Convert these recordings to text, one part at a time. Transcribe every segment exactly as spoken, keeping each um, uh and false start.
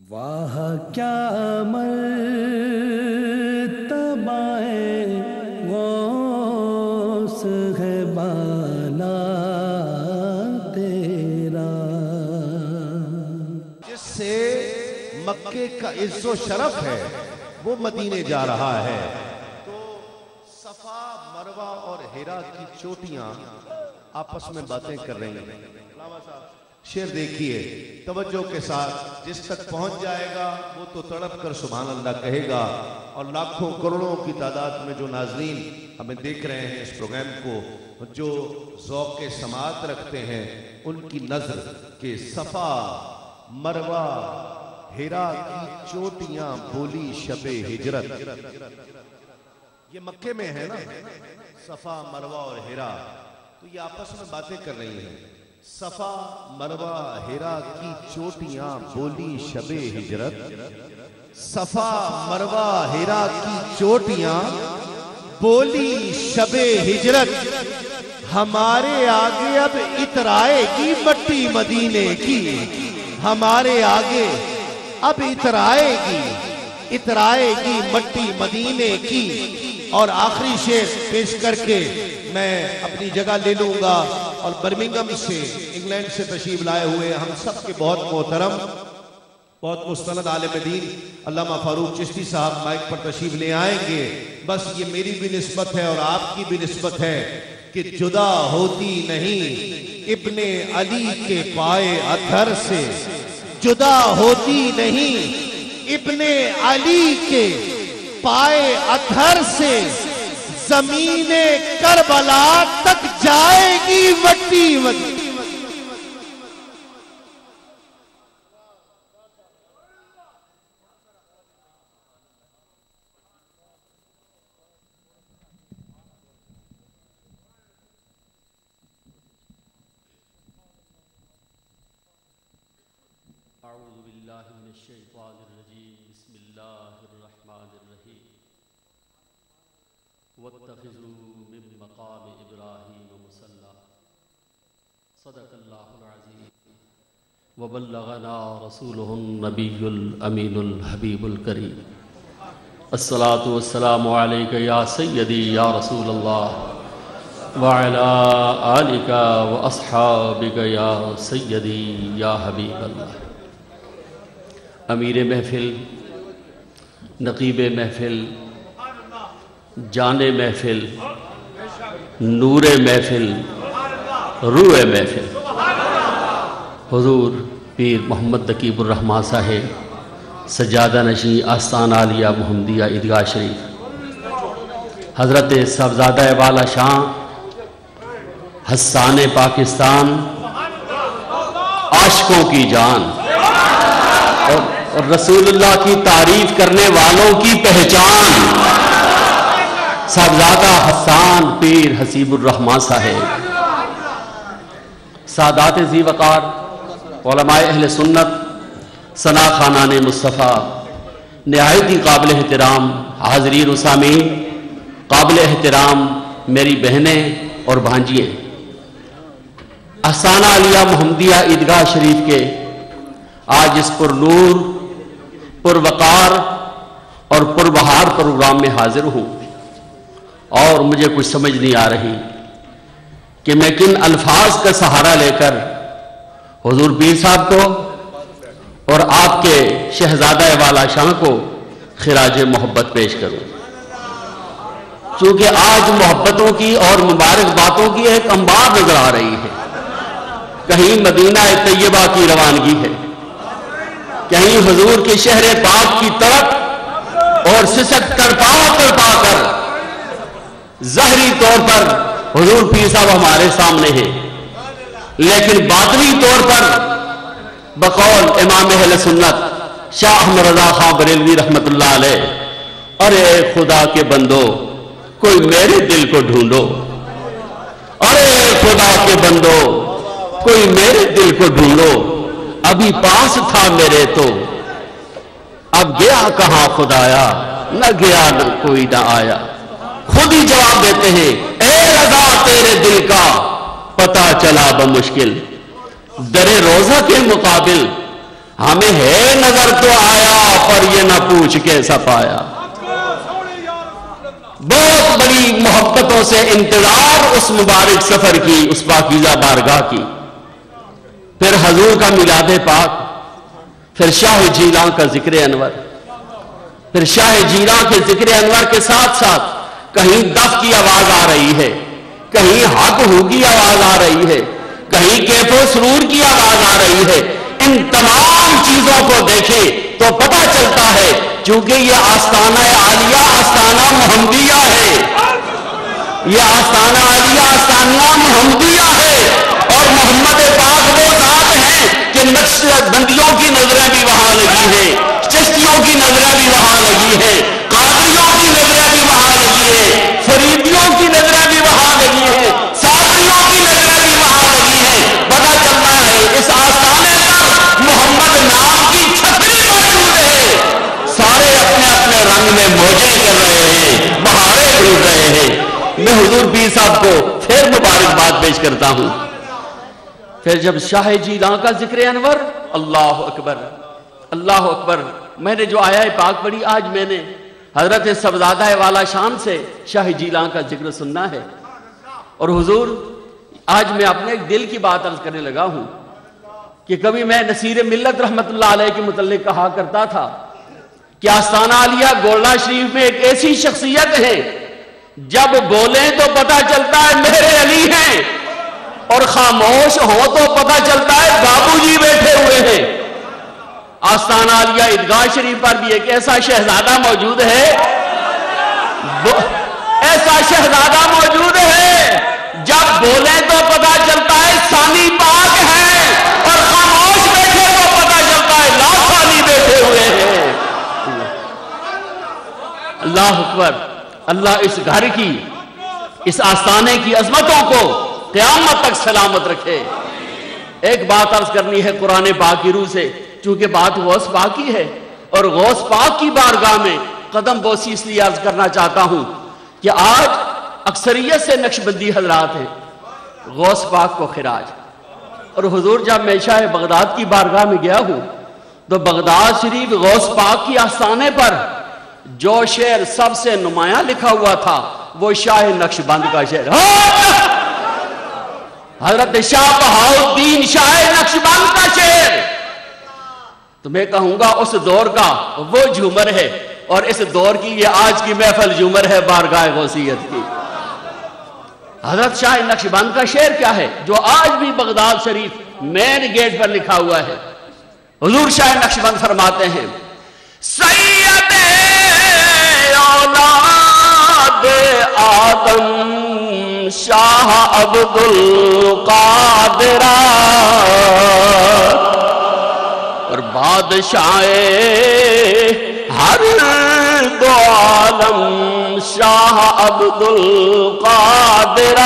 واہ کیا مرتبہ غوث ہے بالا تیرا، جس سے مکے کا عز و شرف ہے وہ مدینے جا رہا ہے۔ تو صفا مروہ اور ہیرا کی چوٹیاں آپس میں باتیں کر رہی ہیں۔ شعر دیکھیے توجہ کے ساتھ، جس تک پہنچ جائے گا وہ تو تڑپ کر سبحان اللہ کہے گا، اور لاکھوں کروڑوں کی تعداد میں جو ناظرین ہمیں دیکھ رہے ہیں اس پروگرام کو، جو ذوق سماعت رکھتے ہیں، ان کی نظر کہ صفا مروہ ہیرا کی چوٹیاں بولی شب ہجرت، یہ مکے میں ہے نا، صفا مروہ اور ہیرا، تو یہ آپس میں باتیں کر رہی ہیں۔ صفا مروہ ہیرا کی چوٹیاں بولی شب ہجرت، صفا مروہ ہیرا کی چوٹیاں بولی شب ہجرت، ہمارے آگے اب اترائے گی مٹی مدینے کی، ہمارے آگے اب اترائے گی اترائے گی مٹی مدینے کی۔ اور آخری شعر پیش کر کے میں اپنی جگہ لے لوں گا، اور برمنگم سے انگلینڈ سے تشریف لائے ہوئے ہم سب کے بہت محترم بہت مستند عالم دین علامہ فاروق چشتی صاحب مائک پر تشریف لے آئیں گے۔ بس یہ میری بھی نسبت ہے اور آپ کی بھی نسبت ہے کہ جدا ہوتی نہیں ابن علی کے پائے اثر سے، جدا ہوتی نہیں ابن علی کے پائے اثر سے، زمین کربلا تک جائے گی مٹی مٹی۔ اعوذ باللہ من الشیطان الرجیم، بسم اللہ الرحمن الرحیم۔ واتخذوا من مقام ابراہیم مصلی، صدق اللہ العظیم، وبلغنا رسولہ النبی الامین الحبیب الکریم۔ الصلاة والسلام علیک یا سیدی یا رسول اللہ، وعلی آلک واصحابک یا سیدی یا حبیب اللہ۔ امیر محفل، نقیب محفل، جان محفل، نور محفل، روح محفل، حضور پیر محمد نقیب الرحمن صاحب سجادہ نشین آستان عالیہ محمدیہ عیدگاہ شریف، حضرت صاحبزادہ والا شاہ حسان پاکستان، عاشقوں کی جان اور رسول اللہ کی تعریف کرنے والوں کی پہچان، صاحبزادہ حسان پیر حسیب الرحمن صاحب، سادات ذی وقار، علماء اہل سنت، ثنا خانان مصطفیٰ، نہایت ہی قابل احترام حاضرین و سامعین، قابل احترام میری بہنیں اور بھانجیے، آستانہ عالیہ محمدیہ عیدگاہ شریف کے آج اس پر نور، پر وقار اور پر بہار پروگرام میں حاضر ہوں، اور مجھے کچھ سمجھ نہیں آ رہی کہ میں کن الفاظ کا سہارا لے کر حضور پیر صاحب کو اور آپ کے شہزادہ والا شاہ کو خراج محبت پیش کروں، چونکہ آج محبتوں کی اور مبارک باتوں کی ایک انبار نظر آ رہی ہے۔ کہیں مدینہ طیبہ کی روانگی ہے، کہیں حضور کے شہر پاک کی طرف، اور سسک تڑپا تڑپا کر ظاہری طور پر حضور پیر صاحب ہمارے سامنے ہیں، لیکن باطنی طور پر بقول امام اہل سنت شاہ احمد رضا خان بریلوی رحمت اللہ علیہ، ارے خدا کے بندو کوئی میرے دل کو ڈھونڈو، ارے خدا کے بندو کوئی میرے دل کو ڈھونڈو، ابھی پاس تھا میرے تو اب گیا کہاں خدایا، نہ گیا نہ کوئی نہ آیا۔ خود ہی جواب دیتے ہیں، اے رضا تیرے دل کا پتہ چلا بمشکل، در روزہ کے مقابل ہمیں ہے نظر تو آیا پر یہ نہ پوچھ کیسا پایا. بہت بڑی محبتوں سے انتظار اس مبارک سفر کی، اس پاکیزہ بارگاہ کی. پھر حضور کا میلاد پاک، پھر شاہ جیلاں کا ذکر انور، پھر شاہ جیلاں کے ذکر انور کے ساتھ ساتھ کہیں دف کی آواز آ رہی ہے، کہیں حق ہو کی آواز آ رہی ہے، کہیں کیف و سرور کی آواز آ رہی ہے. ان تمام چیزوں کو دیکھیں تو پتہ چلتا ہے چونکہ یہ آستانہ عالیہ آستانہ محمدیہ ہے، یہ آستانہ عالیہ آستانہ محمدیہ ہے. اور محمد پاک وہ ذات ہیں کہ نقش بندیوں کی نظریں بھی وہاں لگی ہیں، چشتیوں کی نظریں بھی وہاں لگی ہیں، قادریوں کی نظریں بھی وہاں لگی ہیں، فریدیوں کی نظریں بھی وہاں لگی ہیں، صابریوں کی نظریں بھی وہاں لگی ہیں. پتہ چلتا ہے اس آستانے پر محمد نام کی چھتری موجود ہے. سارے اپنے اپنے رنگ میں موجے کر رہے ہیں، بہاریں ڈھونڈ رہے ہیں. میں حضور پیر صاحب کو پھر مبارکباد پیش کرتا ہوں. پھر جب شاہ جیلاں کا ذکر انور، اللہ اکبر اللہ اکبر. میں نے جو آیا پاک پڑھی، آج میں نے حضرت صاحبزادہ والا شان سے شاہ جیلاں کا ذکر سننا ہے. اور حضور آج میں اپنے ایک دل کی بات عرض کرنے لگا ہوں کہ کبھی میں نصیر ملت رحمت اللہ علیہ کے متعلق کہا کرتا تھا کہ آستانہ عالیہ گولڑا شریف میں ایک ایسی شخصیت ہے جب بولیں تو پتہ چلتا ہے میرے علی ہیں، اور خاموش ہو تو پتہ چلتا ہے بابو جی بیٹھے ہوئے ہیں. آستانہ عالیہ عیدگاہ شریف پر بھی ایک ایسا شہزادہ موجود ہے، ایسا شہزادہ موجود ہے جب بولیں تو پتہ چلتا ہے ثانی پاک ہے، اور خاموش بیٹھے تو پتہ چلتا ہے لا ثانی بیٹھے ہوئے ہیں. اللہ اکبر. اللہ اس گھر کی، اس آستانے کی عظمتوں کو قیامت تک سلامت رکھے. ایک بات عرض کرنی ہے قرآن پاک کی روح سے، چونکہ بات غوث پاک کی ہے، اور غوث پاک کی بارگاہ میں قدم بوسی اس لیے عرض کرنا چاہتا ہوں کہ آج اکثریت سے نقشبندی حضرات ہیں غوث پاک کو خراج. اور حضور جب میں شاہ بغداد کی بارگاہ میں گیا ہوں تو بغداد شریف غوث پاک کی آستانے پر جو شعر سب سے نمایاں لکھا ہوا تھا وہ شاہ نقشبند کا شعر، حضرت شاہ بہاؤالدین شاہ نقشبند کا شعر. تو میں کہوں گا اس دور کا وہ جھومر ہے، اور اس دور کی یہ آج کی محفل جھومر ہے بارگاہ غوثیت کی. حضرت شاہ نقشبند کا شعر کیا ہے جو آج بھی بغداد شریف مین گیٹ پر لکھا ہوا ہے؟ حضور شاہ نقشبند فرماتے ہیں، سید اولاد آدم شاہ عبد القادر اور بادشاہ ہر دو عالم شاہ عبد القادر.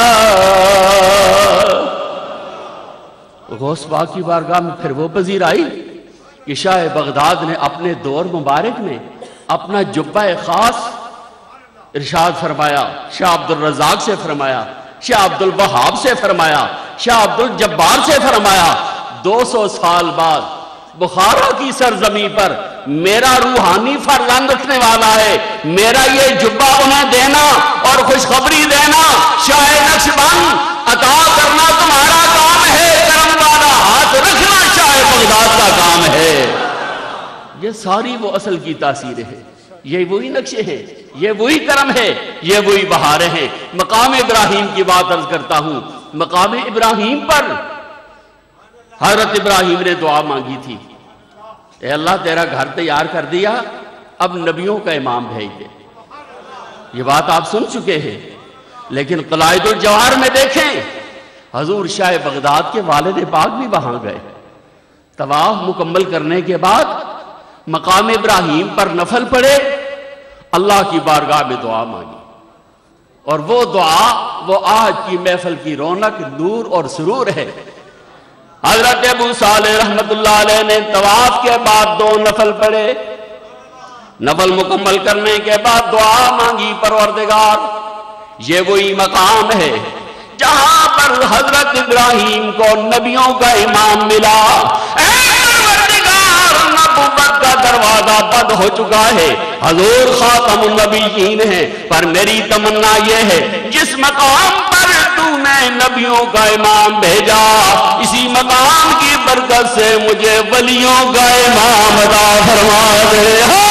غوث پاک کی بارگاہ میں پھر وہ پذیر آئی کہ شاہ بغداد نے اپنے دور مبارک میں اپنا جبہ خاص ارشاد فرمایا، شاہ عبد الرزاق سے فرمایا، شاہ عبد الوہاب سے فرمایا، شاہ عبد الجبار سے فرمایا. دو سو سال بعد بخارا کی سرزمین پر میرا روحانی فرزند اٹھنے والا ہے، میرا یہ جبہ انہیں دینا اور خوشخبری دینا، شاہ نقشبند عطا کرنا تمہارا کام ہے، کرم والا ہاتھ رکھنا شاہ بغداد کا کام ہے. یہ ساری وہ اصل کی تاثیر ہے، یہ وہی نقشے ہیں، یہ وہی کرم ہے، یہ وہی بہاریں ہیں. مقام ابراہیم کی بات عرض کرتا ہوں. مقام ابراہیم پر حضرت ابراہیم نے دعا مانگی تھی، اے اللہ تیرا گھر تیار کر دیا، اب نبیوں کا امام بھیج دے. یہ بات آپ سن چکے ہیں، لیکن قلائد الجواہر میں دیکھیں حضور شاہ بغداد کے والد پاک بھی وہاں گئے. طواف مکمل کرنے کے بعد مقام ابراہیم پر نفل پڑے، اللہ کی بارگاہ میں دعا مانگی، اور وہ دعا وہ آج کی محفل کی رونق، نور اور سرور ہے. حضرت ابو صالح رحمت اللہ علیہ نے طواف کے بعد دو نفل پڑھے، نفل مکمل کرنے کے بعد دعا مانگی، پروردگار یہ وہی مقام ہے جہاں پر حضرت ابراہیم کو نبیوں کا امام ملا، اے پروردگار نبوت کا دروازہ بند ہو چکا ہے، حضور خاتم النبیین ہیں، پر میری تمنا یہ ہے جس مقام پر تو نے نبیوں کا امام بھیجا، اسی مقام کی برکت سے مجھے ولیوں کا امام عطا فرما دے۔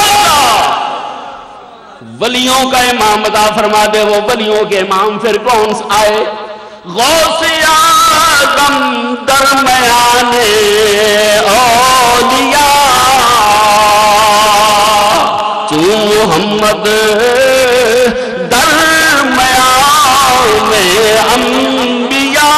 ولیوں کا امام عطا فرما دے۔ وہ ولیوں کے امام پھر کون آئے؟ غوث اعظم درمیان اولیاء، تو محمد درمیان انبیاء۔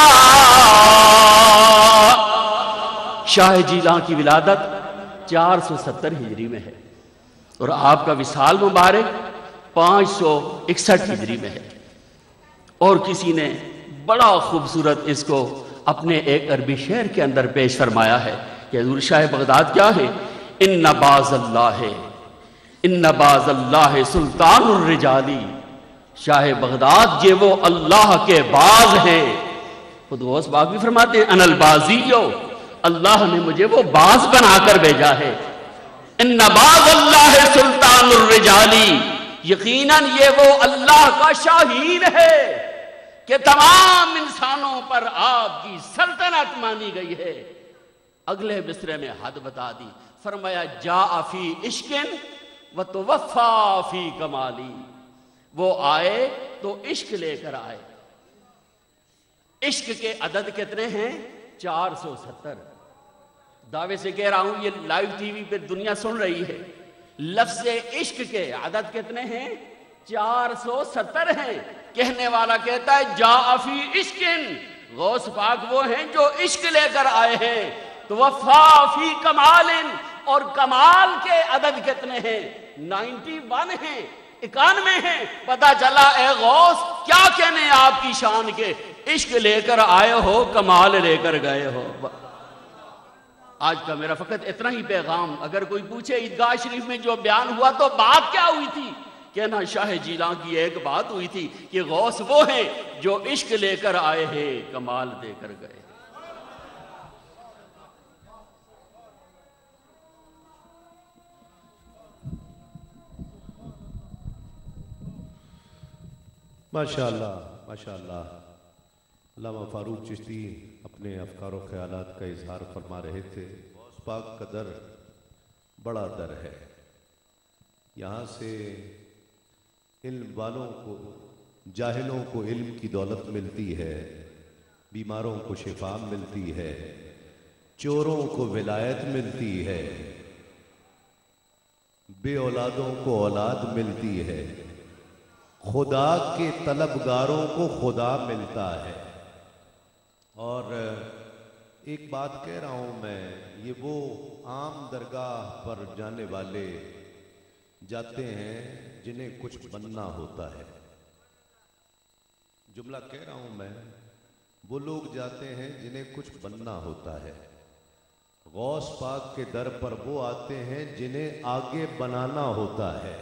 شاہ جیلان کی ولادت چار سو ستر ہجری میں ہے اور آپ کا وصال مبارک پانچ سو اکسٹھ ہجری میں ہے، اور کسی نے بڑا خوبصورت اس کو اپنے ایک عربی شعر کے اندر پیش فرمایا ہے کہ حضور شاہ بغداد کیا ہے؟ ان باز اللہ ان باز اللہ سلطان الرجالی، شاہ بغداد یہ وہ اللہ کے باز ہیں۔ خود غوث پاک بھی فرماتے ہیں ان البازیو، اللہ نے مجھے وہ باز بنا کر بھیجا ہے۔ ان باز اللہ سلطان الرجالی، یقیناً یہ وہ اللہ کا شاہین ہے کہ تمام انسانوں پر آپ کی سلطنت مانی گئی ہے۔ اگلے مصرے میں حد بتا دی، فرمایا جاء فی عشقن و توفا فی کمالی، وہ آئے تو عشق لے کر آئے۔ عشق کے عدد کتنے ہیں؟ چار سو ستر۔ دعوے سے کہہ رہا ہوں، یہ لائیو ٹی وی پہ دنیا سن رہی ہے۔ لفظ عشق کے عدد کتنے ہیں؟ چار سو ستر ہیں۔ کہنے والا کہتا ہے جاء فی عشقن، غوث پاک وہ ہیں جو عشق لے کر آئے ہیں۔ تو وفا فی کمال، اور کمال کے عدد کتنے ہیں؟ نائنٹی ون ہیں، اکانوے ہیں۔ پتا چلا اے غوث کیا کہنے آپ کی شان کے، عشق لے کر آئے ہو، کمال لے کر گئے ہو۔ آج کا میرا فقط اتنا ہی پیغام، اگر کوئی پوچھے عیدگاہ شریف میں جو بیان ہوا تو بات کیا ہوئی تھی، کہنا شاہ جیلان کی ایک بات ہوئی تھی کہ غوث وہ ہیں جو عشق لے کر آئے ہیں، کمال دے کر گئے۔ ماشاءاللہ ماشاءاللہ۔ علامہ فاروق چشتی اپنے افکار و خیالات کا اظہار فرما رہے تھے۔ غوث پاک کا در بڑا در ہے، یہاں سے علم والوں کو، جاہلوں کو علم کی دولت ملتی ہے، بیماروں کو شفا ملتی ہے، چوروں کو ولایت ملتی ہے، بے اولادوں کو اولاد ملتی ہے، خدا کے طلبگاروں کو خدا ملتا ہے۔ اور ایک بات کہہ رہا ہوں میں، یہ وہ عام درگاہ پر جانے والے جاتے ہیں جنہیں کچھ بننا ہوتا ہے۔ جملہ کہہ رہا ہوں میں، وہ لوگ جاتے ہیں جنہیں کچھ بننا ہوتا ہے۔ غوث پاک کے در پر وہ آتے ہیں جنہیں آگے بنانا ہوتا ہے۔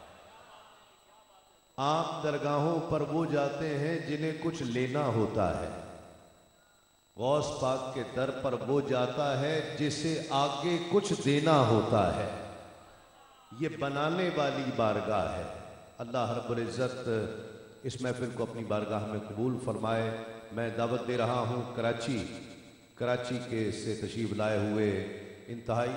عام درگاہوں پر وہ جاتے ہیں جنہیں کچھ لینا ہوتا ہے۔ غوث پاک کے در پر وہ جاتا ہے جسے آگے کچھ دینا ہوتا ہے۔ یہ بنانے والی بارگاہ ہے۔ اللہ رب العزت اس محفل کو اپنی بارگاہ میں قبول فرمائے۔ میں دعوت دے رہا ہوں کراچی کراچی کے سے تشریف لائے ہوئے انتہائی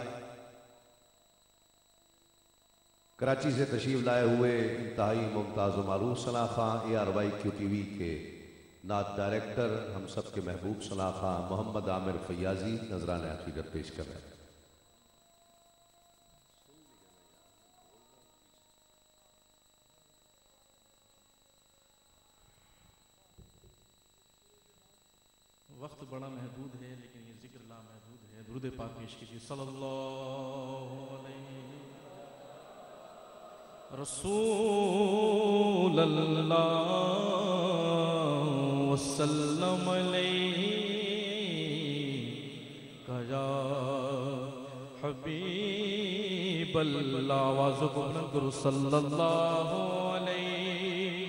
کراچی سے تشریف لائے ہوئے انتہائی ممتاز و معروف Sana Khan, A R Y Q TV وی کے نعت ڈائریکٹر، ہم سب کے محبوب ثنا خاں محمد عامر فیاضی نذرانہ عقیدت پیش کر رہے ہیں۔ وقت بڑا محدود ہے لیکن یہ ذکر لا محدود ہے۔ درود پاک پیش کیجیے صلی اللہ علیہ رسول اللہ وسلم علیہ یا حبیب اللہ، آوازوں کو بلند کرو صلی اللہ علیہ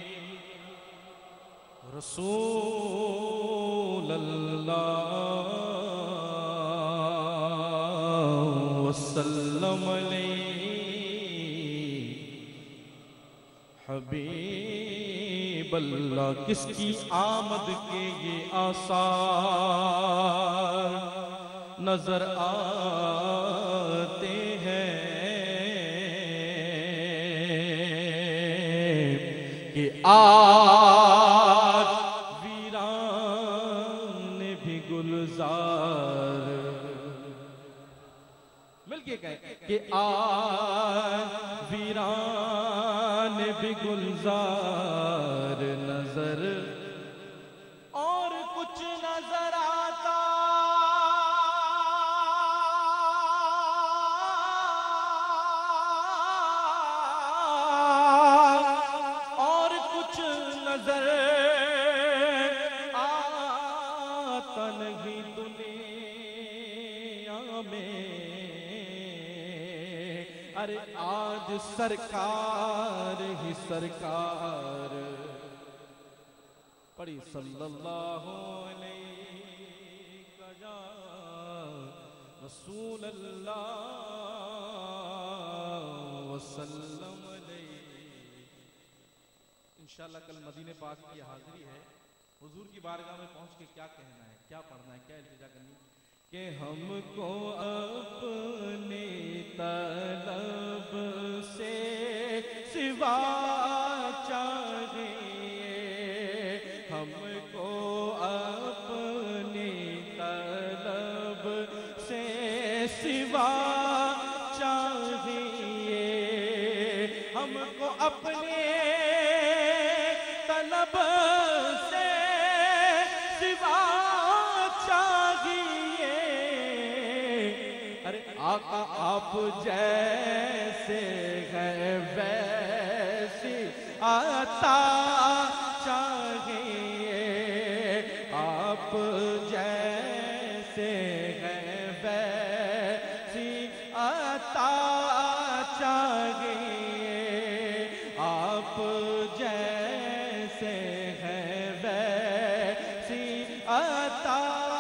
رسول اللہ وسلم وسلم حبیب اللہ. کس کی آمد کے یہ آثار نظر آتے ہیں کہ آج ویران بھی گلزار. مل کے کہیں کہ آج ویران بھی گلزار نظر اور کچھ نظر آتا اور کچھ نظر آتا نہیں دنیا میں. ارے آج سرکار ہی سرکار پڑھی صلی اللہ علیہ یا رسول اللہ وسلم علیہ. انشاءاللہ کل مدینہ پاک کی حاضری ہے. حضور کی بارگاہ میں پہنچ کے کیا کہنا ہے, کیا پڑھنا ہے, کیا التجا کرنی ہے کہ ہم کو اپنی طلب سے سوا چاہیے. ہم کو اپنی طلب سے سوا چاہیے. ہم کو اپنی طلب سے سوا چاہیے. ارے آقا آپ جیسے ہیں ویسی عطا چاہیے. آپ جیسے ہیں ویسی عطا چاہیے. آپ جیسے ہیں ویسی عطا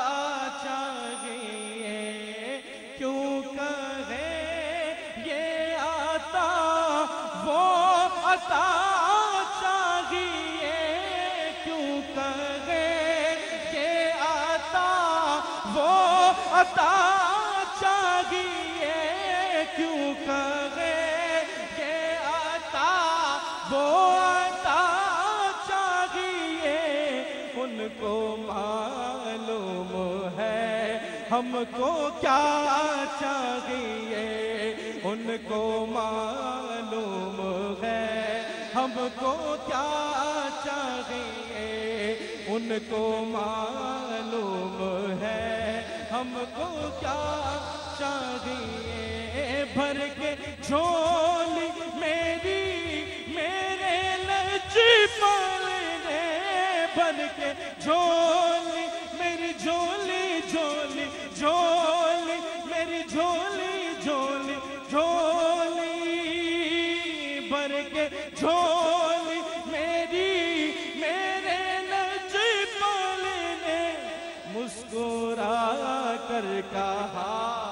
چاہیے. کیوں کہے یہ عطا وہ عطا چاہیے. کیوں کہے یہ عطا وہ عطا چاہیے. کیوں کہے یہ عطا وہ عطا چاہیے. ان کو معلوم ہے ہم کو کیا چاہیے. ان کو معلوم ہے ہم کو کیا چاہیے. ان کو معلوم ہے ہم کو کیا چاہیے. بھر کے جھولی میری میرے لچپن نے. بھر کے جھولی میری جھولی جھولی جھولی میری جھولی جھولی جھولی. بھر کے جھولی میری میرے لچپن نے. مسکرا کر کہا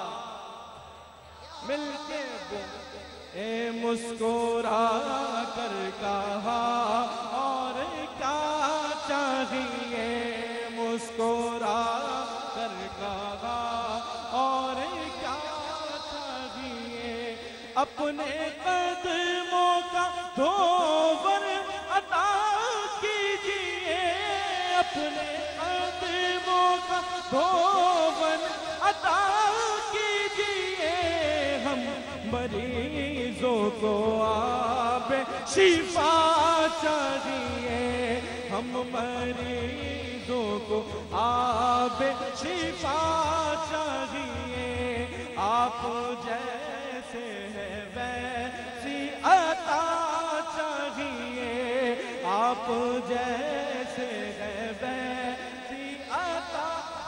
مل کے اے مسکرا کر کہا اور کیا چاہیے. مسکرا کر کہا اور کیا چاہیے. اپنے قدموں کا دھوبر عطا کیجئے. اپنے قدموں کا دھوبر عطا کیجئے. ہم مریضوں کو آب شفا چاہیے. ہم مریضوں کو آب شفا چاہیے. آپ جیسے ہیں ویسی عطا چاہیے. آپ جیسے ہیں ویسی عطا.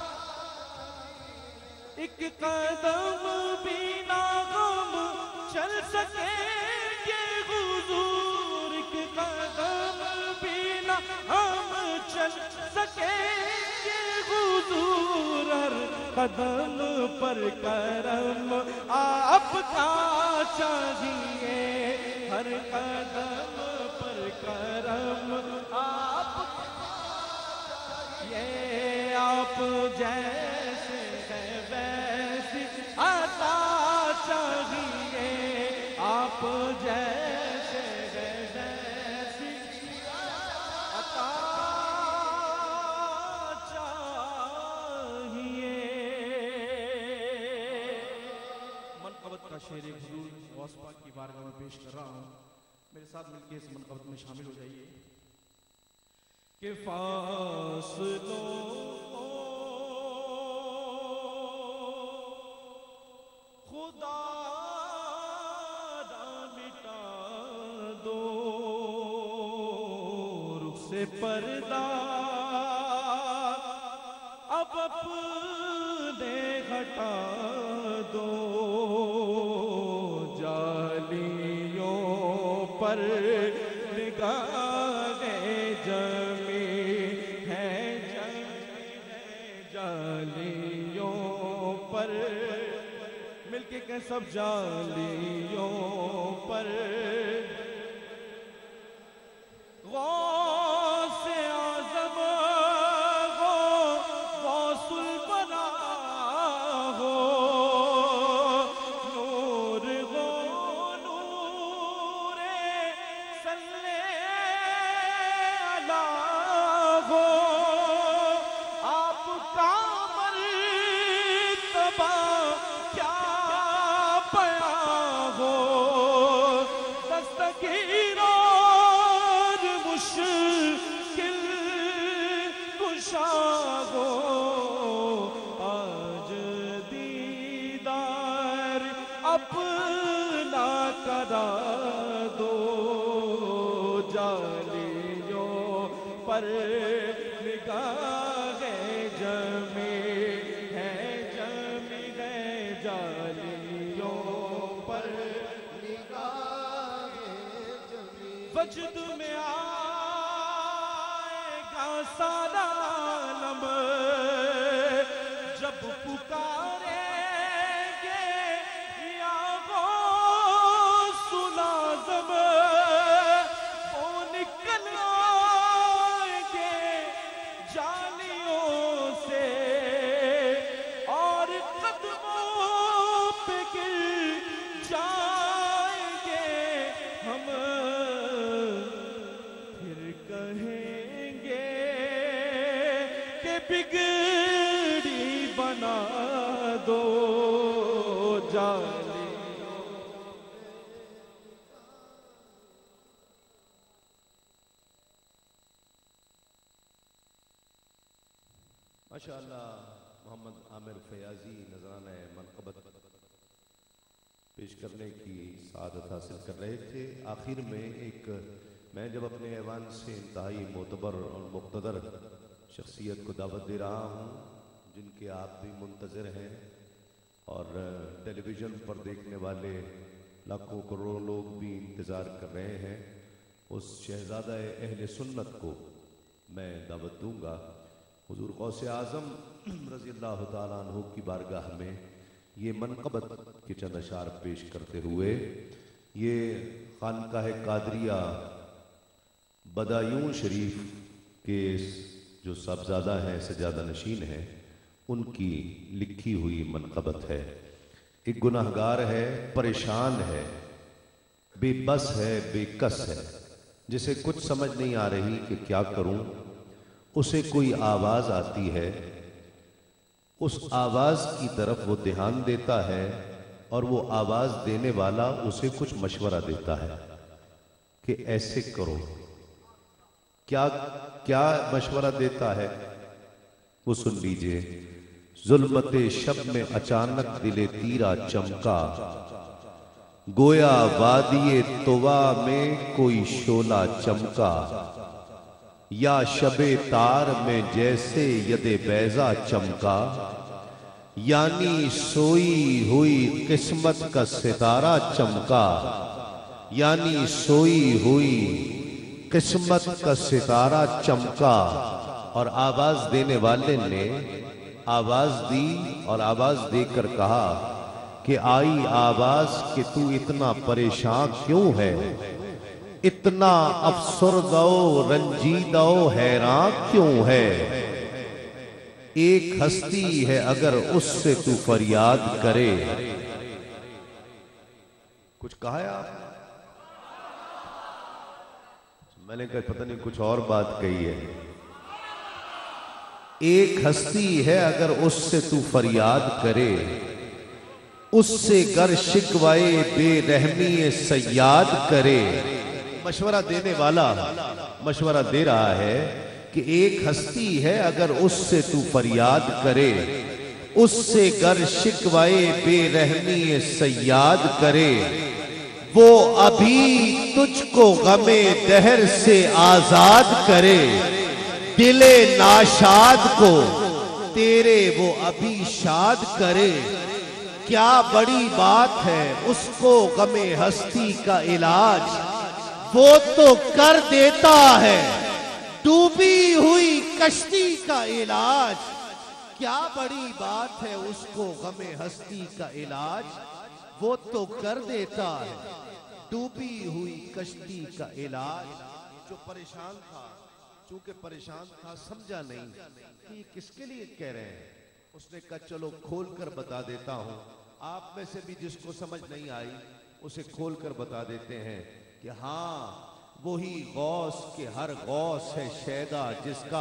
ایک قدم بھی نہ غم چل سکیں گے حضور. ایک قدم بھی نہ ہم چل سکیں گے حضور. ہر قدم پر کرم آپ کا چاہیے، ہر قدم پر کرم آپ یہ آپ جیسے ہے ویسی عطا چاہیے، آپ جیسے ہے ویسی عطا چاہیے۔ منقبت کا شعر حضور غوث پاک کی بارگاہ میں پیش کر رہا ہوں، میرے ساتھ مل کے اس منقبت میں شامل ہو جائیے۔ کہ فاصلوں خدا را مٹا دو، رخ سے پردہ اب اپنے ہٹا دو، جالیوں پر نگاہیں جمی ہیں، جمی ہیں جالیوں پر، مل کے کہ سب جالیوں پر غوث اعظم ہو، غوث البنا ہو، نور ہو، نور صلی اللہ ہو، آپ کا مرتبہ کیا بیاں ہو، دستگیر اور مشکل کشا ہو، آج دیدار اپنا کرا دو، جالیوں پر نگاہیں جمی ہیں، جمی ہیں جالیوں پر وجد میں آئے گا سارا عالم، جب پکاریں گے یا غوث العظم، وہ نکل آئیں گے جالیوں سے اور قدموں پہ گر جائیں گے ہم، پھر کہیں گے کہ بگڑی بنا دو جالی۔ ماشاءاللہ محمد عامر فیاضی نذرانہ منقبت پیش کرنے کی سعادت حاصل کر رہے تھے۔ آخر میں ایک میں جب اپنے ایوان سے انتہائی معتبر اور مقتدر شخصیت کو دعوت دے رہا ہوں، جن کے آپ بھی منتظر ہیں اور ٹیلی ویژن پر دیکھنے والے لاکھوں کروڑوں لوگ بھی انتظار کر رہے ہیں، اس شہزادہ اہل سنت کو میں دعوت دوں گا۔ حضور غوث اعظم رضی اللہ تعالیٰ عنہ کی بارگاہ میں یہ منقبت کے چند اشعار پیش کرتے ہوئے یہ خانقاہ قادریہ بدایوں شریف کے جو صاحبزادہ ہیں، سجادہ نشین ہیں، ان کی لکھی ہوئی منقبت ہے۔ ایک گناہگار ہے، پریشان ہے، بے بس ہے، بے کس ہے، جسے کچھ سمجھ نہیں آ رہی کہ کیا کروں، اسے کوئی آواز آتی ہے، اس آواز کی طرف وہ دھیان دیتا ہے اور وہ آواز دینے والا اسے کچھ مشورہ دیتا ہے کہ ایسے کرو۔ کیا کیا مشورہ دیتا ہے وہ سن لیجئے۔ ظلمت شب میں اچانک دل تیرا چمکا، گویا وادی طوا میں کوئی شعلہ چمکا، یا شب تار میں جیسے ید بیضا چمکا، یعنی سوئی ہوئی قسمت کا ستارہ چمکا، یعنی سوئی ہوئی قسمت کا ستارہ چمکا۔ اور آواز دینے والے نے آواز دی اور آواز دے کر کہا کہ آئی آواز کہ تو اتنا پریشان کیوں ہے، اتنا افسردہ و رنجیدہ و حیران کیوں ہے؟ ایک ہستی ہے اگر اس سے تو فریاد کرے۔ کچھ کہا ہے آپ؟ میں نے کہا پتہ نہیں کچھ اور بات کہی ہے۔ ایک ہستی ہے اگر اس سے تو فریاد کرے، اس سے گر شکوائے بے رحمی صیاد کرے۔ مشورہ دینے والا مشورہ دے رہا ہے کہ ایک ہستی ہے اگر اس سے تو فریاد کرے، اس سے گر شکوائے بے رحمی صیاد کرے، وہ ابھی تجھ کو غم دہر سے آزاد کرے، دل ناشاد کو تیرے وہ ابھی شاد کرے۔ کیا بڑی بات ہے اس کو غم ہستی کا علاج، وہ تو کر دیتا ہے ڈوبی ہوئی کشتی کا علاج۔ کیا بڑی بات ہے اس کو غم ہستی کا علاج، وہ تو کر دیتا ہے ڈوبی ہوئی کشتی کا علاج۔ جو پریشان تھا، چونکہ پریشان تھا سمجھا نہیں کہ یہ کس کے لیے کہہ رہے ہیں، اس نے کہا چلو کھول کر بتا دیتا ہوں، آپ میں سے بھی جس کو سمجھ نہیں آئی اسے کھول کر بتا دیتے ہیں کہ ہاں وہی غوث کہ ہر غوث ہے شیدا جس کا،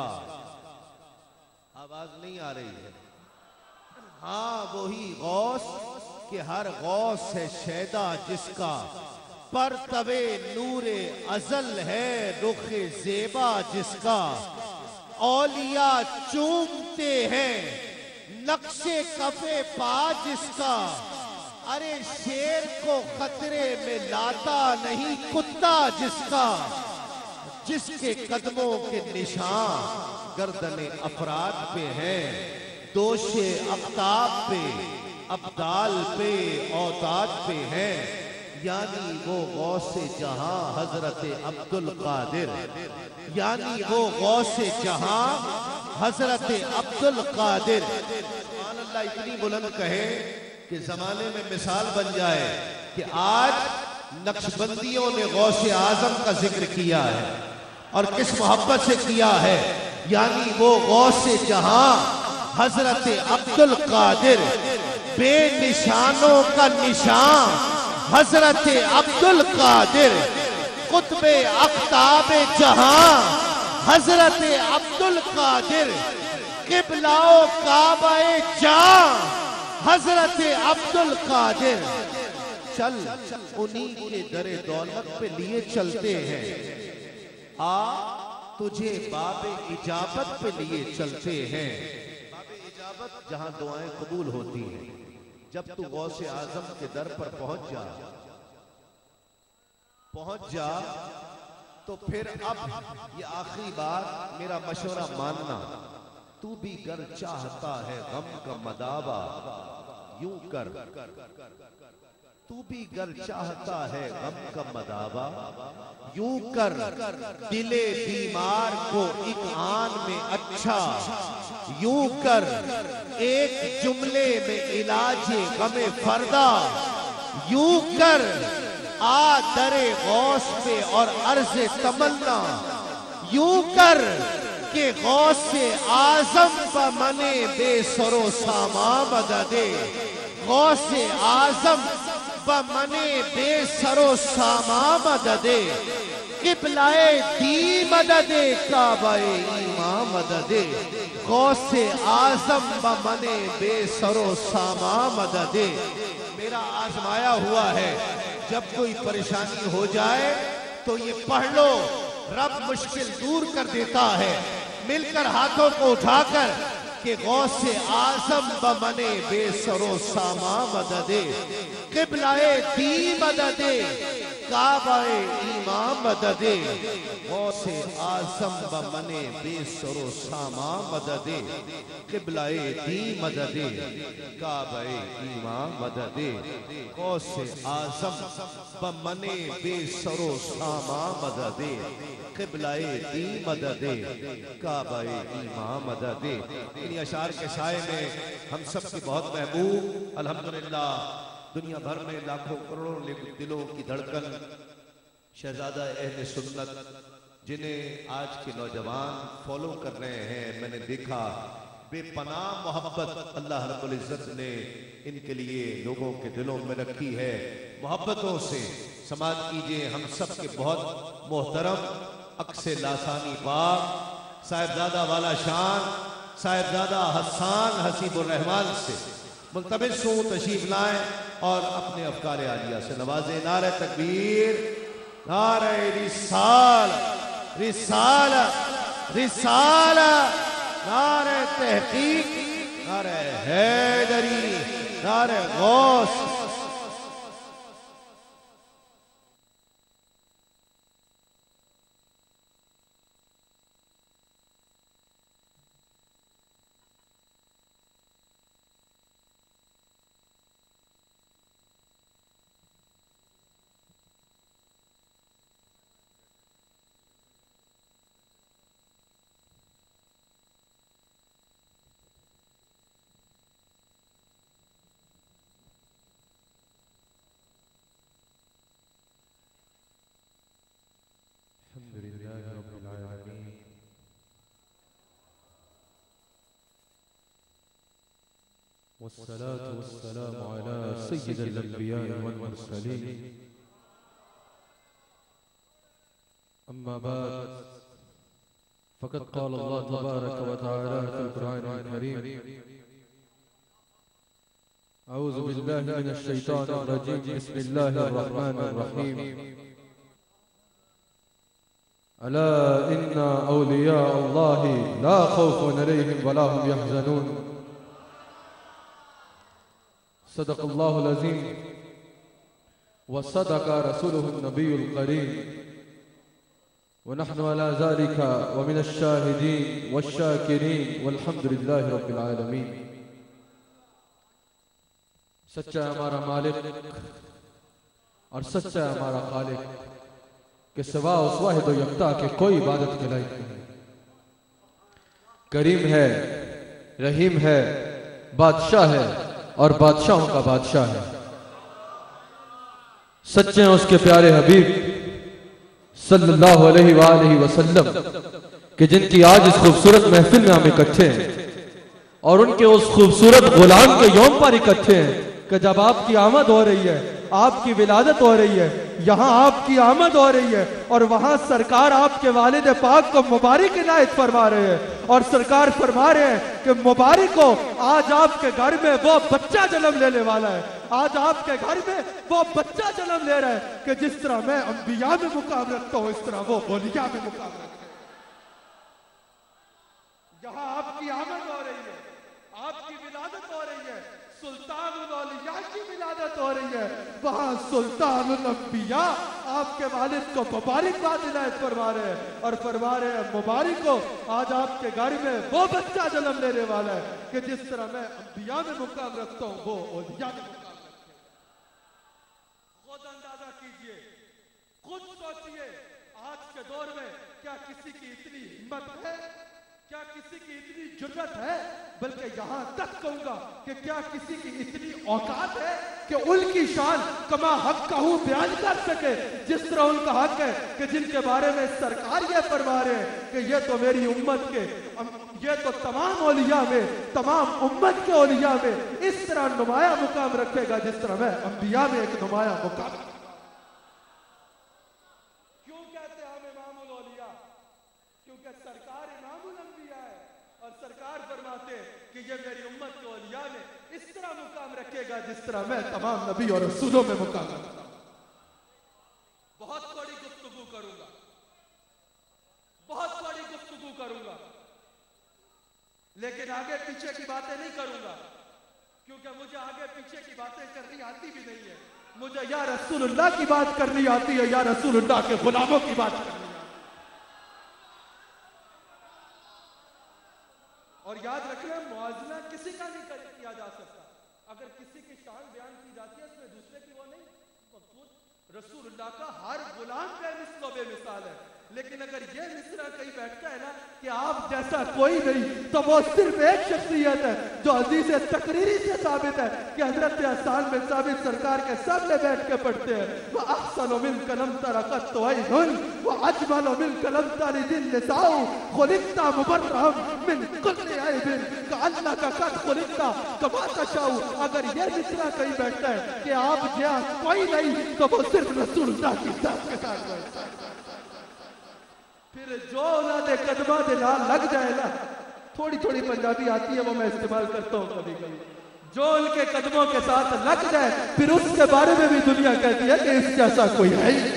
آواز نہیں آ رہی ہے، ہاں وہی غوث کہ ہر غوث ہے شیدا جس کا، پرتو نور ازل ہے رخ زیبا جس کا، اولیاء چومتے ہیں نقش کف پا جس کا، ارے شیر کو خطرے میں لاتا نہیں کتا جس کا، جس کے قدموں کے نشان گردن افراد پہ ہیں، دوش افتاب پہ ابدال پہ اوتاد پہ ہیں، یعنی وہ غوث جہاں حضرت عبدالقادر، یعنی وہ غوث جہاں حضرت عبدالقادر۔ سبحان اللہ، اتنی بلند کہے کہ زمانے میں مثال بن جائے کہ آج نقشبندیوں نے غوث اعظم کا ذکر کیا ہے اور کس محبت سے کیا ہے، یعنی وہ غوث جہاں حضرت عبدالقادر، بے نشانوں کا نشان حضرت عبدالقادر، قطب اقطاب جہاں حضرت عبدالقادر، قبلہ و کعبہ جاں حضرت عبدالقادر۔ چل انہی کے در دولت پہ لیے چلتے ہیں، آ تجھے باب اجابت پہ لیے چلتے ہیں۔ باب اجابت جہاں دعائیں قبول ہوتی ہیں، جب تو غوث اعظم کے در پر پہنچ جا پہنچ جا تو پھر اب یہ آخری بات میرا مشورہ ماننا، تو بھی گر چاہتا ہے غم کا مداوا یوں کر، تو بھی گر چاہتا ہے غم کا مداوا یوں کر، دل بیمار کو ایک آن میں اچھا یوں کر، ایک جملے میں علاج غم فردا یوں کر، آ در غوث پہ اور عرض تمنا یوں کر، کہ غوث اعظم بمنے بے سر و ساما مددے، غوث اعظم بمنے بے سر و ساما مددے، قبلہ دی مددے کعبہ ایمان مددے، غوث اعظم بمنے بے سر و ساما مددے۔ میرا آزمایا ہوا ہے، جب کوئی پریشانی ہو جائے تو یہ پڑھ لو، رب مشکل دور کر دیتا ہے۔ مل کر ہاتھوں کو اٹھا کر کہ غوث اعظم بمنے بے سر و ساما مددے، قبلہ دی مددے، काबाए ईमान मददे गौसे आजम बमने बेसरो सामा मददे किबलाए दी मददे काबाए ईमान मददे गौसे आजम बमने बेसरो सामा मददे किबलाए दी मददे काबाए ईमान मददे। इन अशार के साए में हम सब की बहुत महबूब अल्हम्दुलिल्लाह दुनिया भर में लाखों करोड़ों दिलों की धड़कन शहजादा अहले सुन्नत जिन्हें आज के नौजवान फॉलो कर रहे हैं, मैंने देखा बेपनाह मोहब्बत अल्लाह रब्बुल इज्जत ने इनके लिए लोगों के दिलों में रखी है। मोहब्बतों से समाज कीजिए हम सब के बहुत मोहतरम अक्से लासानी बाप साहिबजादा वाला शान साहिबजादा हसन हसीबुर रहमान से मुल्तमिस हूं तशरीफ लाएं और अपने अफकार आलिया से नवाजे। नारे तकबीर, नारे रिसाल रिसाल रिसाल, नारे तहकीक, नारे हैदरी, नारे गौस। والصلاة والسلام على سيد الأنبياء والمرسلين أما بعد فقد قال الله تبارك وتعالى في القرآن الكريم أعوذ بالله من الشيطان الرجيم بسم الله الرحمن الرحيم ألا إن أولياء الله لا خوف عليهم ولا هم يحزنون صدق الله العظيم وصدق رسوله النبي الكريم ونحن على ذلك ومن الشاهدين والشاكرين والحمد لله رب العالمين۔ سچا ہمارا مالک اور سچا ہمارا خالق کہ سوا اس واحد و یکتا کے کوئی عبادت کے لائق نہیں، کریم ہے، رحیم ہے، بادشاہ ہے اور بادشاہوں کا بادشاہ ہے۔ سچے ہیں اس کے پیارے حبیب صلی اللہ علیہ وآلہ وسلم کہ جن کی آج اس خوبصورت محفل میں ہم اکٹھے ہیں اور ان کے اس خوبصورت غلام کے یوم پر اکٹھے ہیں کہ جب آپ کی آمد ہو رہی ہے، آپ کی ولادت ہو رہی ہے، یہاں آپ کی آمد ہو رہی ہے اور وہاں سرکار آپ کے والد پاک کو مبارک عنایت فرما رہے ہیں اور سرکار فرما رہے ہیں کہ مبارک ہو، آج آپ کے گھر میں وہ بچہ جنم لینے والا ہے، آج آپ کے گھر میں وہ بچہ جنم لے رہا ہے کہ جس طرح میں انبیاء میں مقام رکھتا ہوں اس طرح وہ اولیاء میں مقام رکھتا ہے۔ یہاں آپ کی آمد ہو رہی ہے، آپ کی ولادت ہو رہی ہے، سلطان الاولیاء کی ولادت ہو رہی ہے، وہاں سلطان الانبیاء آپ کے والد کو مبارک باد عنایت فرما رہے ہیں اور فرما رہے ہیں مبارک ہو، آج آپ کے گھر میں وہ بچہ جنم لینے والا ہے کہ جس طرح میں انبیاء میں مقام رکھتا ہوں وہ اولیاء میں مقام رکھتے ہیں۔ خود اندازہ کیجئے، خود سوچئے، آج کے دور میں کیا کسی کی اتنی ہمت ہے، کیا کسی کی اتنی جرأت ہے، بلکہ یہاں تک کہوں گا کہ کیا کسی کی اتنی اوقات ہے کہ ان کی شان کما حق کا ہوں بیان کر سکے جس طرح ان کا حق ہے کہ جن کے بارے میں سرکار یہ فرما رہے ہیں کہ یہ تو میری امت کے، یہ تو تمام اولیاء میں، تمام امت کے اولیاء میں اس طرح نمایاں مقام رکھے گا جس طرح میں انبیاء میں ایک نمایاں مقام رکھے گا۔ کیوں کہتے ہیں ہم امام الاولیاء؟ کیونکہ سرکار امام الانبیاء ہے اور سرکار فرماتے ہیں کہ یہ میری امت کے اولیاء میں اس طرح مقام رکھے گا جس طرح میں تمام نبی اور رسولوں میں مقام رکھتا ہوں۔ بہت بڑی گفتگو کروں گا، بہت بڑی گفتگو کروں گا، لیکن آگے پیچھے کی باتیں نہیں کروں گا کیونکہ مجھے آگے پیچھے کی باتیں کرنی آتی بھی نہیں ہے۔ مجھے یا رسول اللہ کی بات کرنی آتی ہے یا رسول اللہ کے غلاموں کی بات کرنی آتی ہے. اور یاد رکھ لیں موازنہ کسی کا نہیں کیا جا سکتا. اگر کسی کی شان بیان کی جاتی ہے اس میں دوسرے کی وہ نہیں مقصود. رسول اللہ کا ہر غلام بے مثل و بے مثال ہے. لیکن اگر یہ مصرع کہیں بیٹھتا ہے نا کہ آپ جیسا کوئی نہیں تو وہ صرف ایک شخصیت ہے جو حدیث تقریری سے ثابت ہے کہ حضرت حسان بن ثابت سرکار کے سامنے بیٹھ کے پڑھتے ہیں وَأَحْسَنُ مِنْكَ لَمْ تَرَ قَطُّ عَيْنٌ وَأَجْمَلُ مِنْكَ لَمْ تَلِدِ النِّسَاءُ خُلِقْتَ مُبَرَّأً مِنْ كُلِّ عَيْبٍ كَأَنَّكَ قَدْ خُلِقْتَ كَمَا تَشَاءُ. اگر یہ مصرع کہیں بیٹھتا ہے کہ آپ جہاں کوئی نہیں تو وہ صرف رسول اللہ کی ذات کے ساتھ بیٹھتا ہے. پھر جو انہوں نے قدمہ دے نال لگ جائے نا, تھوڑی تھوڑی پنجابی آتی ہے وہ میں استعمال کرتا ہوں کبھی کبھی, جو ان کے قدموں کے ساتھ لگ جائے پھر اس کے بارے میں بھی دنیا کہتی ہے کہ اس جیسا کوئی ہے ہی.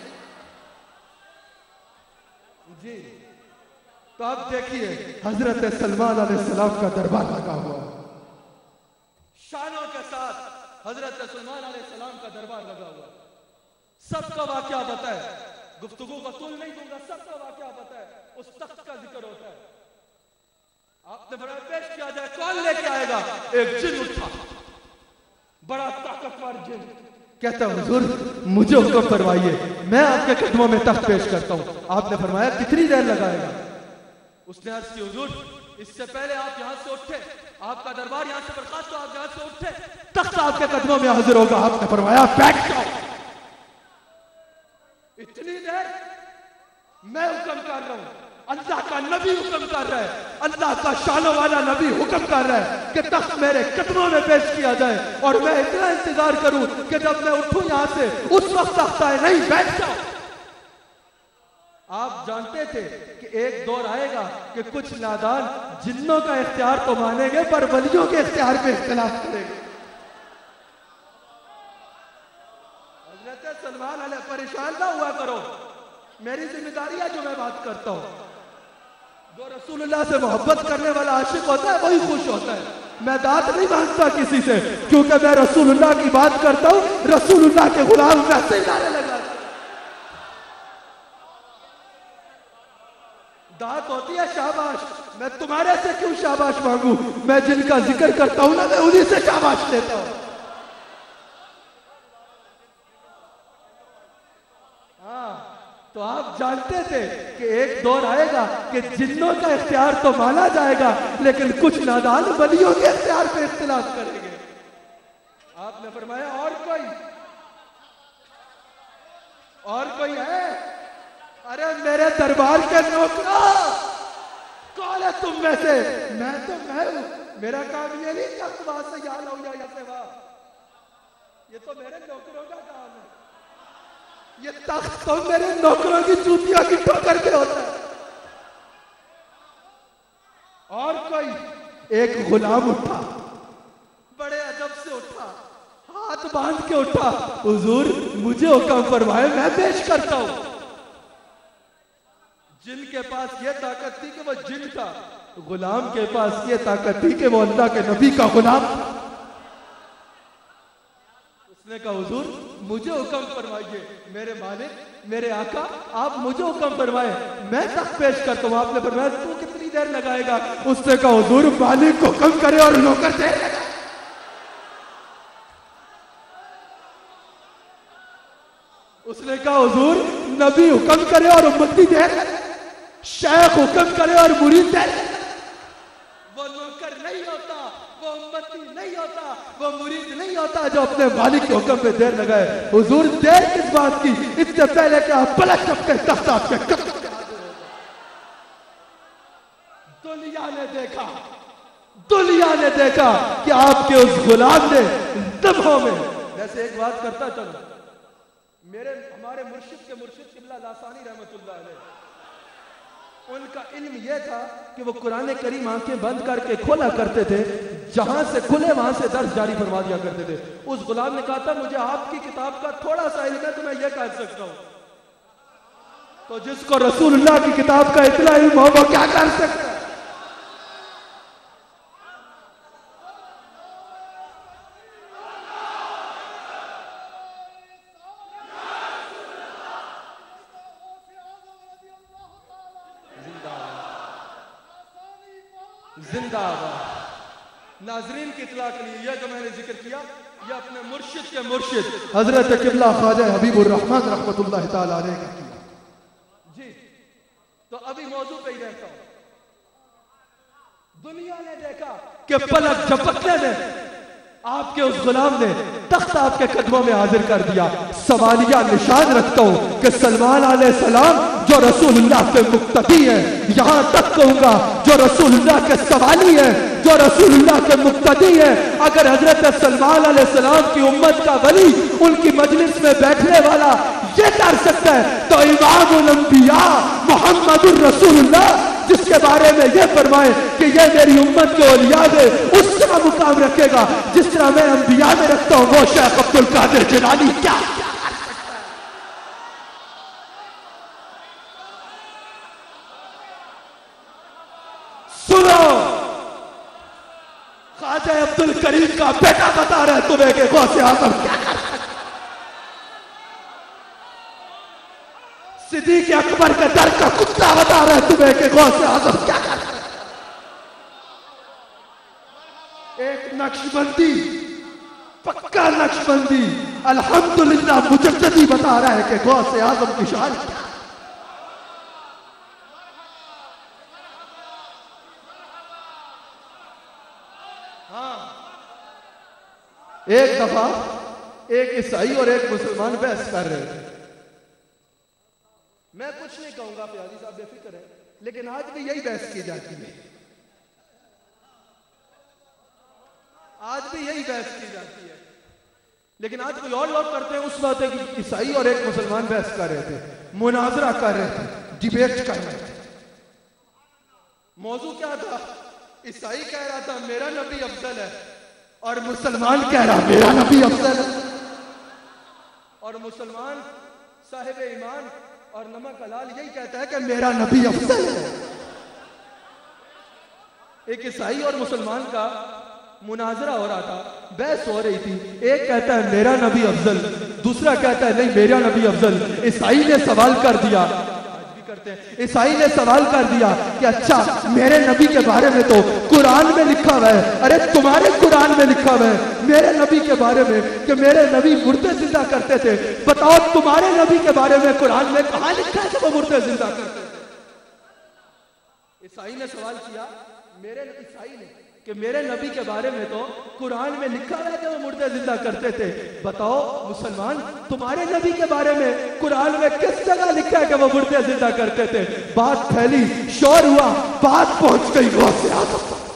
جی تو آپ دیکھیے حضرت سلمان علیہ السلام کا دربار لگا ہوا ہے, شانوں کے ساتھ حضرت سلمان علیہ السلام کا دربار لگا ہوا ہے. سب کا واقعہ بتائے, گفتگو کا طول نہیں دوں گا, سب کا واقعہ پتا ہے. اس تخت کا ذکر ہوتا ہے. آپ نے بڑا پیش کیا جائے کون لے کے آئے گا؟ ایک جن اٹھا, بڑا طاقتور جن, کہتا ہے حضور مجھے حکم فرمائیے میں آپ کے قدموں میں تخت پیش کرتا ہوں. آپ نے فرمایا کتنی دیر لگائے گا؟ اس نے عرض کی حضور اس سے پہلے آپ یہاں سے اٹھے, آپ کا دربار یہاں سے برخاست ہو, آپ یہاں سے اٹھے, تخت آپ کے قدموں میں حاضر ہوگا. آپ نے فرمایا بیٹھ جاؤ. اتنی دیر میں حکم کر رہا ہوں, اللہ کا نبی حکم کر رہا ہے, اللہ کا شانوں والا نبی حکم کر رہا ہے کہ تخت میرے قدموں میں پیش کیا جائے اور میں اتنا انتظار کروں کہ جب میں اٹھوں یہاں سے اس وقت تخت آئے. نہیں, بیٹھ جاؤ. آپ جانتے تھے کہ ایک دور آئے گا کہ کچھ نادان جنوں کا اختیار تو مانیں گے پر ولیوں کے اختیار پہ اختلاف کریں گے. سلمان علیہ پریشان نہ ہوا کرو, میری ذمہ داری ہے جو میں بات کرتا ہوں. جو رسول اللہ سے محبت کرنے والا عاشق ہوتا ہے وہی خوش ہوتا ہے. میں داد نہیں مانگتا کسی سے کیونکہ میں رسول اللہ کی بات کرتا ہوں, رسول اللہ کے غلام ویسے ہی نعرے لگاتے. داد ہوتی ہے شاباش, میں تمہارے سے کیوں شاباش مانگوں, میں جن کا ذکر کرتا ہوں نا میں انہی سے شاباش لیتا ہوں. تو آپ جانتے تھے کہ ایک دور آئے گا کہ جنوں کا اختیار تو مانا جائے گا لیکن کچھ نادان ولیوں کے اختیار پہ اختلاف کریں گے. آپ نے فرمایا اور کوئی اور کوئی ہے؟ ارے میرے دربار کے نوکرا کون ہے تم میں سے؟ میں تو میں ہوں, میرا کام یہ نہیں تخت وہاں سے یا لو یا یا سے وہاں, یہ تو میرے نوکروں کا کام ہے. یہ تخت تو میرے نوکروں کی جوتیاں کی ٹکر کے ہوتا ہے. اور کوئی؟ ایک غلام اٹھا, بڑے ادب سے اٹھا, ہاتھ باندھ کے اٹھا, حضور مجھے حکم فرمائے میں پیش کرتا ہوں. جن کے پاس یہ طاقت تھی کہ وہ جن تھا, غلام کے پاس یہ طاقت تھی کہ وہ اللہ کے نبی کا غلام تھا. اس نے کہا حضور مجھے حکم فرمائیے, میرے مالک میرے آقا آپ مجھے حکم فرمائے میں تخت پیش کرتا ہوں. آپ نے فرمایا تو کتنی دیر لگائے گا؟ اس نے کہا حضور مالک کو حکم کرے اور نوکر دیر لگائے. اس نے کہا حضور نبی حکم کرے اور امتی دیر لگائے, شیخ حکم کرے اور مرید دیر لگائے. وہ نوکر نہیں ہوتا, وہ امتی نہیں ہوتا, وہ مرید نہیں ہوتا جو اپنے مالک کے حکم پہ دیر لگائے. حضور دیر کس بات کی؟ اس سے پہلے کہ آپ پلٹ ٹپ کے تخت آپ کے قدم پہ حاضر ہو گئے. دنیا نے دیکھا دنیا نے دیکھا کہ آپ کے اس غلام نے لمحوں میں. ویسے ایک بات کرتا چلو, میرے ہمارے مرشد کے مرشد قبلہ لاسانی رحمت اللہ علیہ, ان کا علم یہ تھا کہ وہ قرآن کریم آنکھیں بند کر کے کھولا کرتے تھے, جہاں سے کھلے وہاں سے درس جاری فرما دیا کرتے تھے. اس غلام نے کہا تھا مجھے آپ کی کتاب کا تھوڑا سا علم ہے تو میں یہ کہہ سکتا ہوں. تو جس کو رسول اللہ کی کتاب کا اتنا علم ہو وہ کیا کر سکتا ہے؟ زندہ آباد۔ ناظرین کی اطلاع کے لیے یہ جو میں نے ذکر کیا یہ اپنے مرشد کے مرشد حضرت قبلہ خواجہ حبیب الرحمن رحمت اللہ تعالی علیہ کا کیا۔ جی تو ابھی موضوع پہ ہی رہتا ہوں۔ دنیا نے دیکھا کہ پلک جھپکنے میں آپ کے اس غلام نے تخت آپ کے قدموں میں حاضر کر دیا۔ سوالیہ نشان رکھتا ہوں کہ سلمان علیہ السلام جو رسول اللہ کے مقتدی ہیں، یہاں تک کہوں گا جو رسول اللہ کے سوالی ہیں، جو رسول اللہ کے مقتدی ہیں، اگر حضرت سلمان علیہ السلام کی امت کا ولی ان کی مجلس میں بیٹھنے والا یہ کر سکتا ہے تو امام الانبیاء محمد الرسول اللہ جس کے بارے میں یہ فرمائے کہ یہ میری امت کے اولیاء میں اس طرح مقام رکھے گا جس طرح میں انبیاء میں رکھتا ہوں، وہ شیخ عبد القادر جیلانی کیا سنو۔ خواجہ عبد الکریم کا بیٹا بتا رہا ہے تمہیں کہ غوث اعظم کیا کر سکتا ہے۔ صدیق اکبر کے در کا کتا بتا رہا ہے تمہیں کہ غوث اعظم کیا کر سکتا ہے۔ ایک نقشبندی پکا نقشبندی الحمدللہ مجددی بتا رہا ہے کہ غوث اعظم کی شان کیا۔ ہاں ایک دفعہ ایک عیسائی اور ایک مسلمان بحث کر رہے تھے۔ میں کچھ نہیں کہوں گا پیادی صاحب بے فکر ہے، لیکن آج بھی یہی بحث کی جاتی ہے، آج بھی یہی بحث کی جاتی ہے، لیکن آج کوئی اور لوگ کرتے ہیں اس بات ہے کہ عیسائی اور ایک مسلمان بحث کر رہے تھے، مناظرہ کر رہے تھے، ڈیبیٹ کر رہے تھے۔ موضوع کیا تھا؟ عیسائی کہہ رہا تھا میرا نبی افضل ہے اور مسلمان کہہ رہا میرا نبی افضل ہے، اور مسلمان صاحب ایمان اور نمک حلال یہی کہتا ہے کہ میرا نبی افضل ہے۔ ایک عیسائی اور مسلمان کا مناظرہ ہو رہا تھا، بحث ہو رہی تھی، ایک کہتا ہے میرا نبی افضل، دوسرا کہتا ہے نہیں میرا نبی افضل۔ عیسائی نے سوال کر دیا، آج بھی کرتے ہیں، عیسائی نے سوال کر دیا کہ اچھا میرے نبی کے بارے میں تو قرآن میں لکھا ہوا ہے، ارے تمہارے قرآن میں لکھا ہوا ہے میرے نبی کے بارے میں کہ میرے نبی مردے زندہ کرتے تھے، بتاؤ تمہارے نبی کے بارے میں قرآن میں کہاں لکھا ہے کہ وہ مردے زندہ کرتے تھے؟ عیسائی نے سوال کیا، میرے عیسائی نے کہ میرے نبی کے بارے میں تو قرآن میں لکھا ہے کہ وہ مردے زندہ کرتے تھے، بتاؤ مسلمان تمہارے نبی کے بارے میں قرآن میں کس جگہ لکھا ہے کہ وہ مردے زندہ کرتے تھے؟ بات پھیلی، شور ہوا، بات پہنچ گئی غوث اعظم تک،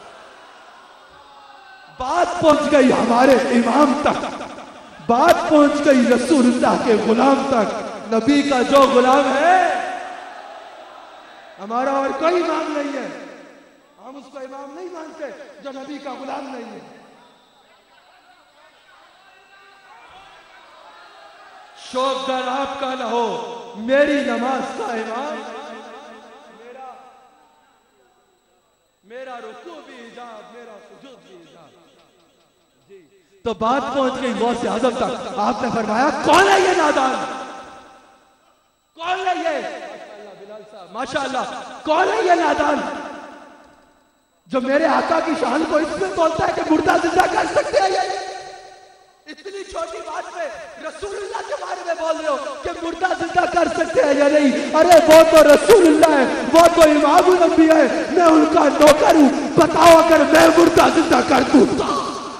بات پہنچ گئی ہمارے امام تک، بات پہنچ گئی رسول اللہ کے غلام تک۔ نبی کا جو غلام ہے ہمارا اور کوئی امام نہیں ہے، ہم اس کو امام نہیں مانتے جو نبی کا غلام نہیں ہے۔ شوق گر آپ کا نہ ہو میری نماز کا امام، میرا میرا رکوع بھی حجاب، میرا سجود بھی حجاب۔ جی تو بات پہنچ گئی غوث اعظم تک، آپ نے فرمایا کون ہے یہ نادان، کون ہے یہ ماشاءاللہ کون ہے یہ نادان جو میرے آقا کی شان کو اس میں بولتا ہے کہ مردہ زندہ کر سکتے ہیں؟ اتنی چھوٹی بات پہ رسول اللہ کے بارے میں بول رہے ہو کہ مردہ زندہ کر سکتے ہیں یا نہیں؟ ارے وہ تو رسول اللہ ہے، وہ تو امام الانبیاء ہے، میں ان کا نوکر ہوں، بتاؤ اگر میں مردہ زندہ کر دوں تو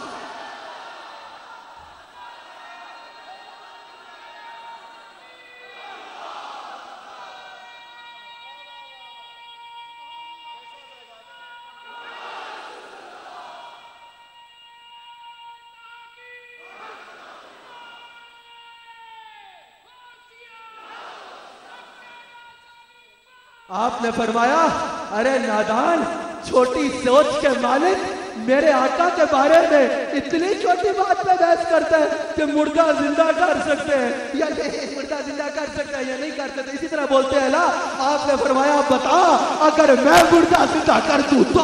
آپ نے فرمایا ارے نادان چھوٹی سوچ کے مالک میرے آقا کے بارے میں اتنی چھوٹی بات پہ بحث کرتا ہے کہ مردہ زندہ کر سکتے ہیں یا نہیں، مردہ زندہ کر سکتا ہے یا نہیں کر سکتے، اسی طرح بولتے ہیں نا۔ آپ نے فرمایا بتا اگر میں مردہ زندہ کر دوں تو۔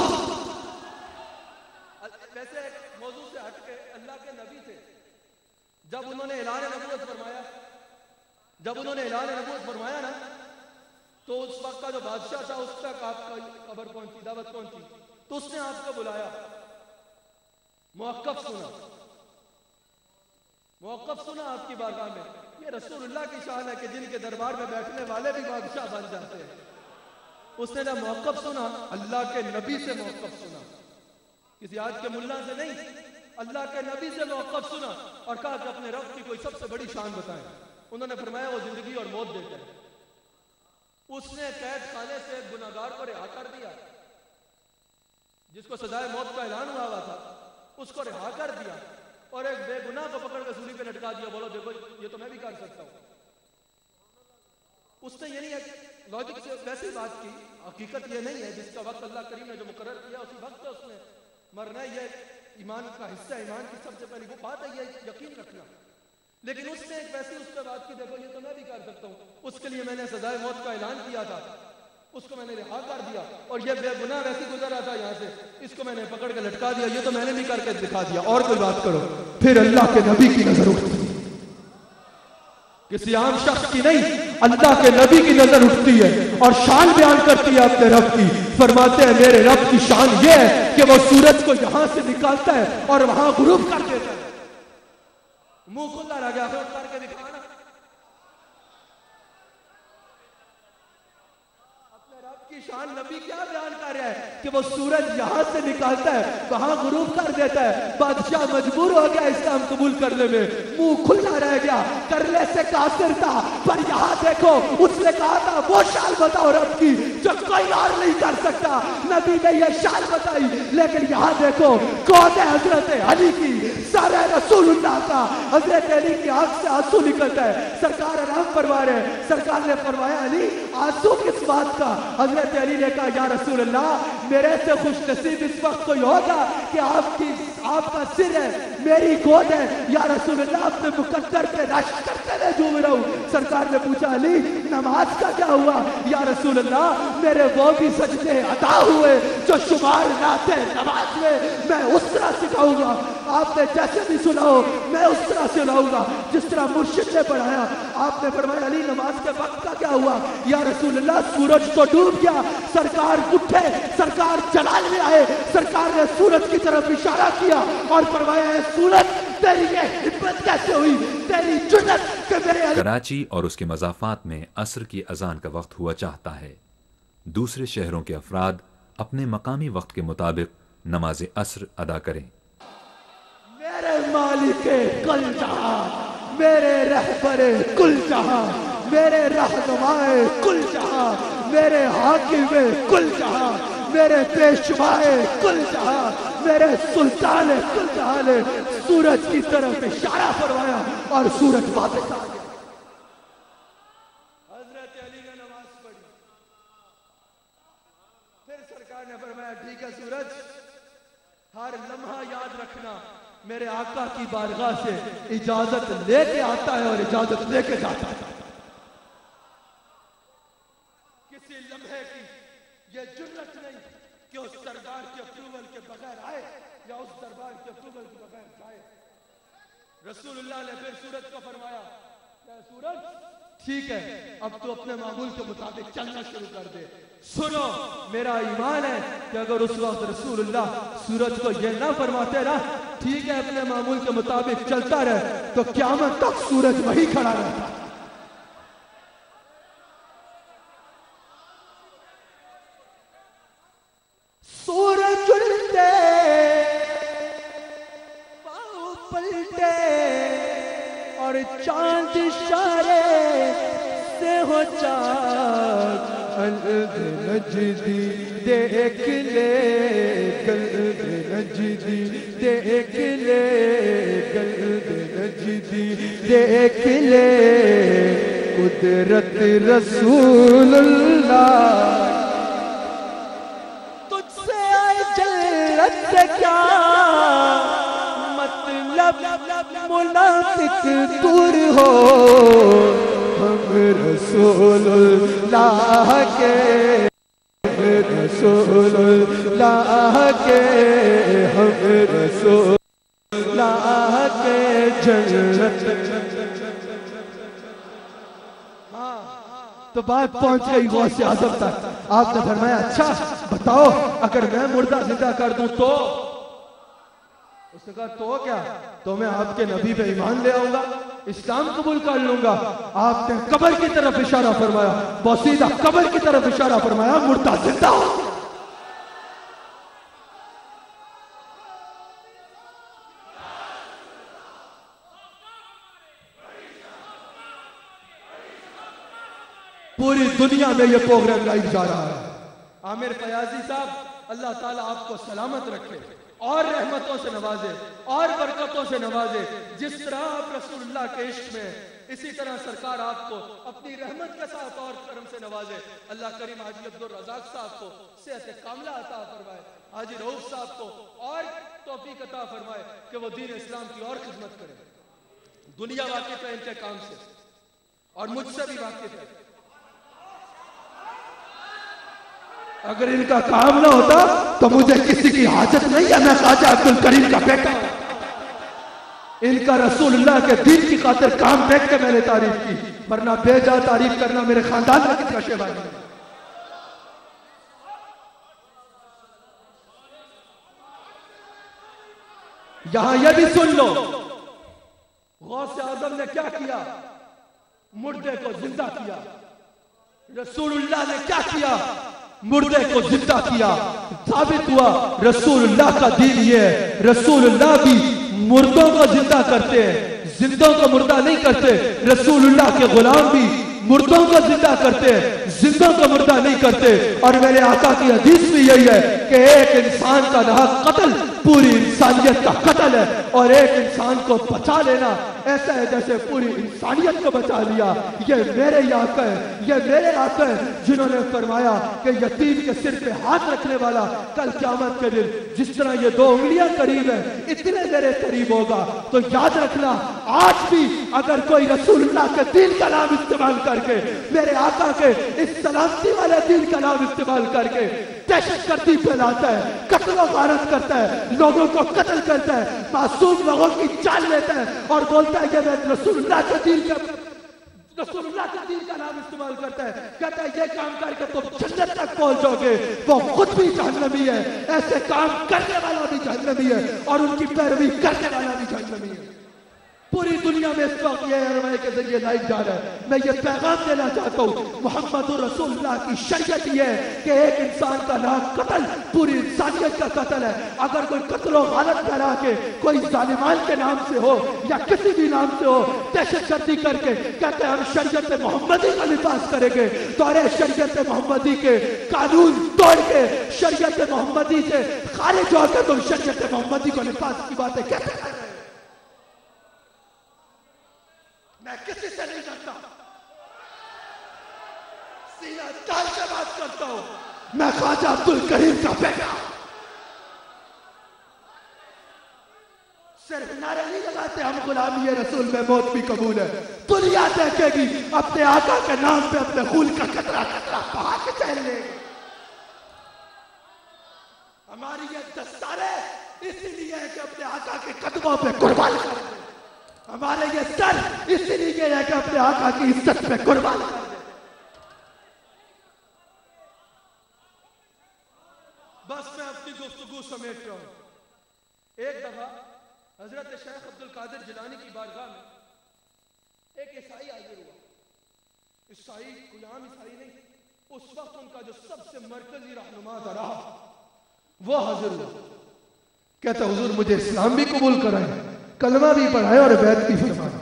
ویسے موضوع سے ہٹ کے اللہ کے نبی تھے، جب انہوں نے اعلان نبوت فرمایا جب انہوں نے اعلان نبوت فرمایا نا تو اس وقت کا جو بادشاہ تھا اس تک آپ کا خبر پہنچی، دعوت پہنچی تو اس نے آپ کو بلایا، موقف سنا، موقف سنا آپ کی بارگاہ میں. یہ رسول اللہ کی شان ہے کہ جن کے دربار میں بیٹھنے والے بھی بادشاہ بن جاتے ہیں. اس نے جب موقف سنا، اللہ کے نبی سے موقف سنا، کسی آج کے ملا سے نہیں، اللہ کے نبی سے موقف سنا اور کہا کہ اپنے رب کی کوئی سب سے بڑی شان بتائیں. انہوں نے فرمایا وہ زندگی اور موت دیتا ہے. اس نے قید خانے سے ایک گناہگار کو رہا کر دیا، جس کو سزائے موت کا اعلان ہوا ہوا تھا، اس کو رہا کر دیا اور ایک بے گناہ کو پکڑ کے سولی پہ لٹکا دیا. بولو دیکھو یہ تو میں بھی کر سکتا ہوں. اس نے یہ نہیں ہے لاجک سے ویسی بات کی، حقیقت یہ نہیں ہے. جس کا وقت اللہ کریم نے جو مقرر کیا اسی وقت اس نے مرنا ہے. یہ ایمان کا حصہ، ایمان کی سب سے پہلی وہ بات ہے، یہ یقین رکھنا. لیکن اس نے ایک ویسی اس پہ بات کی، دیکھو یہ تو میں بھی کر سکتا ہوں. اس کے لیے میں نے سزائے موت کا اعلان کیا تھا، اس کو میں نے رہا کر دیا اور یہ بے گناہ ویسی گزر رہا تھا یہاں سے، اس کو میں نے پکڑ کے لٹکا دیا. یہ تو میں نے بھی کر کے دکھا دیا. اور کوئی بات کرو. پھر اللہ کے نبی کی نظر اٹھتی، کسی عام شخص کی نہیں، اللہ کے نبی کی نظر اٹھتی ہے اور شان بیان کرتی ہے اپنے رب کی. فرماتے ہیں میرے رب کی شان یہ ہے کہ وہ سورج کو یہاں سے نکالتا ہے اور وہاں غروب کر دیتا ہے. منہ کھلا رہ گیا، پھر کر کے دکھانا. کی شان نبی کیا بیان کر رہا ہے کہ وہ سورج یہاں سے نکالتا ہے وہاں غروب کر دیتا ہے. بادشاہ مجبور ہو گیا اسلام قبول کرنے میں، منہ کھلا رہ گیا، کرنے سے کافر تھا. پر یہاں دیکھو اس نے کہا تھا وہ شان بتاؤ رب کی جو کوئی اور نہیں کر سکتا. نبی نے یہ شان بتائی. لیکن یہاں دیکھو کون ہے؟ حضرت علی کی، سارے رسول اللہ کا. حضرت علی کی آنکھ سے آنسو نکلتا ہے. سرکار آرام فرما رہے ہیں. سرکار نے فرمایا علی آنسو کس بات کا؟ حضرت علی نے کہا یا رسول اللہ میرے سے خوش نصیب اس وقت کوئی ہوگا کہ آپ کی آپ کا سر ہے میری گود ہے. یا رسول اللہ اپنے مقدر پہ رش کرتے ہوئے جھوم رہا ہوں. سرکار نے پوچھا علی نماز کا کیا ہوا؟ یا رسول اللہ میرے وہ بھی سجدے ادا ہوئے جو شمار نہ تھے نماز میں. میں اس طرح سکھاؤں گا، آپ نے جیسے بھی سنا ہو میں اس طرح سناؤں گا جس طرح مرشد نے پڑھایا. آپ نے فرمایا علی نماز کے وقت کا کیا ہوا؟ یا رسول اللہ سورج تو ڈوب گیا. سرکار اٹھے، سرکار جلال میں آئے، سرکار نے سورج کی طرف اشارہ کیا اور فرمایا ہے سورج تیری یہ ہمت کیسے ہوئی، تیری جرأت کہ میرے. کراچی اور اس کے مضافات میں عصر کی اذان کا وقت ہوا چاہتا ہے. دوسرے شہروں کے افراد اپنے مقامی وقت کے مطابق نماز عصر ادا کریں. میرے مالک کل جہاں، میرے رہبر کل جہاں، میرے رہنمائے کل جہاں، میرے حاکم کل جہاں، میرے پیشوائے کل جہاں، میرے سلطان کل جہاں نے سورج کی طرف اشارہ فرمایا اور سورج واپس آ گیا. حضرت علی نے نماز پڑھی. پھر سرکار نے فرمایا ٹھیک ہے سورج ہر لمحہ یاد رکھنا میرے آقا کی بارگاہ سے اجازت لے کے آتا ہے اور اجازت لے کے جاتا ہے. کسی لمحے کی یہ جرأت نہیں کہ اس دربار کے اپروول کے بغیر آئے یا اس دربار کے اپروول کے بغیر جائے. رسول اللہ نے پھر سورج کو فرمایا کہ سورج ٹھیک ہے اب تو اپنے معمول کے مطابق چلنا شروع کر دے. سنو میرا ایمان ہے کہ اگر اس وقت رسول اللہ سورج کو یہ نہ فرماتے نا ٹھیک ہے اپنے معمول کے مطابق چلتا رہے تو قیامت تک سورج وہی کھڑا رہتا. سورج اڑتے پاؤں پلٹے اور چاند اشارے سے ہو چاند قلب نجدی دیکھ لے قلب نجدی دیکھ لے قلب نجدی دیکھ لے قدرت رسول اللہ. تجھ سے آئے جلت سے کیا مطلب منافق دور ہو. ہم رسول اللہ کے رسول اللہ کے ہم رسول اللہ کے جنت. تو بات پہنچ گئی غوث اعظم تک. آپ نے فرمایا اچھا بتاؤ اگر میں مردہ زندہ کر دوں تو؟ اس نے کہا تو کیا؟ تو میں آپ کے نبی پہ ایمان لے آؤں گا، اسلام قبول کر لوں گا۔ آپ نے قبر کی طرف اشارہ فرمایا، بوسیدہ قبر کی طرف اشارہ فرمایا، مردہ زندہ ہو گیا۔ پوری دنیا میں یہ پروگرام لائیو جا رہا ہے۔ عامر فیاضی صاحب اللہ تعالیٰ آپ کو سلامت رکھے اور رحمتوں سے نوازے اور برکتوں سے نوازے۔ جس طرح آپ رسول اللہ کے عشق میں، اسی طرح سرکار آپ کو اپنی رحمت کے ساتھ اور کرم سے نوازے۔ اللہ کریم حاجی عبدالرزاق صاحب کو صحت کاملہ عطا فرمائے، حاجی رؤوف صاحب کو اور توفیق عطا فرمائے کہ وہ دین اسلام کی اور خدمت کرے۔ دنیا واقف ہے ان کے کام سے اور مجھ سے بھی واقف ہے۔ اگر ان کا کام نہ ہوتا تو مجھے کسی کی حاجت نہیں ہے، میں خواجہ عبد الکریم کا بیٹا ہوں۔ ان کا رسول اللہ کے دین کی خاطر کام دیکھ کے میں نے تعریف کی، ورنہ بے جا تعریف کرنا میرے خاندان میں کتنا شیبہ نہیں۔ یہاں یہ بھی سن لو، غوث اعظم نے کیا کیا؟ مردے کو زندہ کیا۔ رسول اللہ نے کیا کیا؟ مردے کو زندہ کیا۔ ثابت ہوا رسول اللہ کا دین یہ ہے، رسول اللہ بھی مردوں کو زندہ کرتے ہیں، زندوں کو مردہ نہیں کرتے۔ رسول اللہ کے غلام بھی مردوں کو زندہ کرتے ہیں، زندوں کو مردہ نہیں کرتے۔ اور میرے آقا کی حدیث بھی یہی ہے کہ ایک انسان کا ناحق قتل پوری انسانیت کا قتل ہے، اور ایک انسان کو بچا لینا ایسا ہے جیسے پوری انسانیت کو بچا لیا۔ یہ میرے آقا ہے، یہ میرے آقا ہے جنہوں نے فرمایا کہ یتیم کے سر پہ ہاتھ رکھنے والا کل قیامت کے دن جس طرح یہ دو انگلیاں قریب ہیں اتنے میرے قریب ہوگا۔ تو یاد رکھنا، آج بھی اگر کوئی رسول اللہ کے دین کا نام استعمال کر کے، میرے آقا کے اس سلامتی والے دین کا نام استعمال کر کے دہشت گردی پھیلاتا ہے، قتل و غارت کرتا ہے، لوگوں کو قتل کرتا ہے، معصوم لوگوں کی جان لیتا ہے اور بولتا ہے کہ میں رسول اللہ کے دین کا رسول اللہ کے دین کا نام استعمال کرتا ہے، کہتا ہے یہ کام کر کے تم جنت تک پہنچ جاؤ گے۔ وہ خود بھی جہنمی ہے، ایسے کام کرنے والا بھی جہنمی ہے اور ان کی پیروی کرنے والا بھی جہنمی ہے۔ پوری دنیا میں اس وقت یہ ارمائی کے ذریعے لائیو جا رہا ہے۔ میں یہ پیغام دینا چاہتا ہوں، محمد رسول اللہ کی شریعت یہ ہے کہ ایک انسان کا نام قتل پوری انسانیت کا قتل ہے۔ اگر کوئی قتل و غارت کرا کے کوئی ظالمان کے نام سے ہو یا کسی بھی نام سے ہو دہشت گردی کر کے کہتے ہیں ہم شریعت محمدی کا لباس کریں گے، تو ارے شریعت محمدی کے قانون توڑ کے شریعت محمدی سے خارج ہو کے تم شریعت محمدی کو لباس کی باتیں کہتے ہیں۔ میں کسی سے نہیں ڈرتا، سینہ تان سے بات کرتا ہوں، میں خواجہ عبد الکریم کا بیٹا ہوں۔ صرف نعرے نہیں لگاتے ہم غلامی رسول میں موت بھی قبول ہے۔ دنیا دیکھے گی اپنے آقا کے نام پہ اپنے خون کا قطرہ قطرہ بہا کے چہل لے گی۔ ہماری یہ دستار ہے اسی لیے ہے کہ اپنے آقا کے قدموں پہ قربان کر دیں، ہمارے یہ سر اسی لیے ہے کہ اپنے آقا کی عزت پہ قربان کر دیں۔ بس میں اپنی گفتگو سمیٹ رہا ہوں۔ ایک دفعہ حضرت شیخ عبد القادر جیلانی کی بارگاہ میں ایک عیسائی حاضر ہوا۔ عیسائی کوئی عام عیسائی نہیں، اس وقت ان کا جو سب سے مرکزی رہنما رہا وہ حاضر ہوا۔ کہتا حضور مجھے اسلام بھی قبول کرائیں، کلمہ بھی پڑھائے اور بیعت بھی فرمائے۔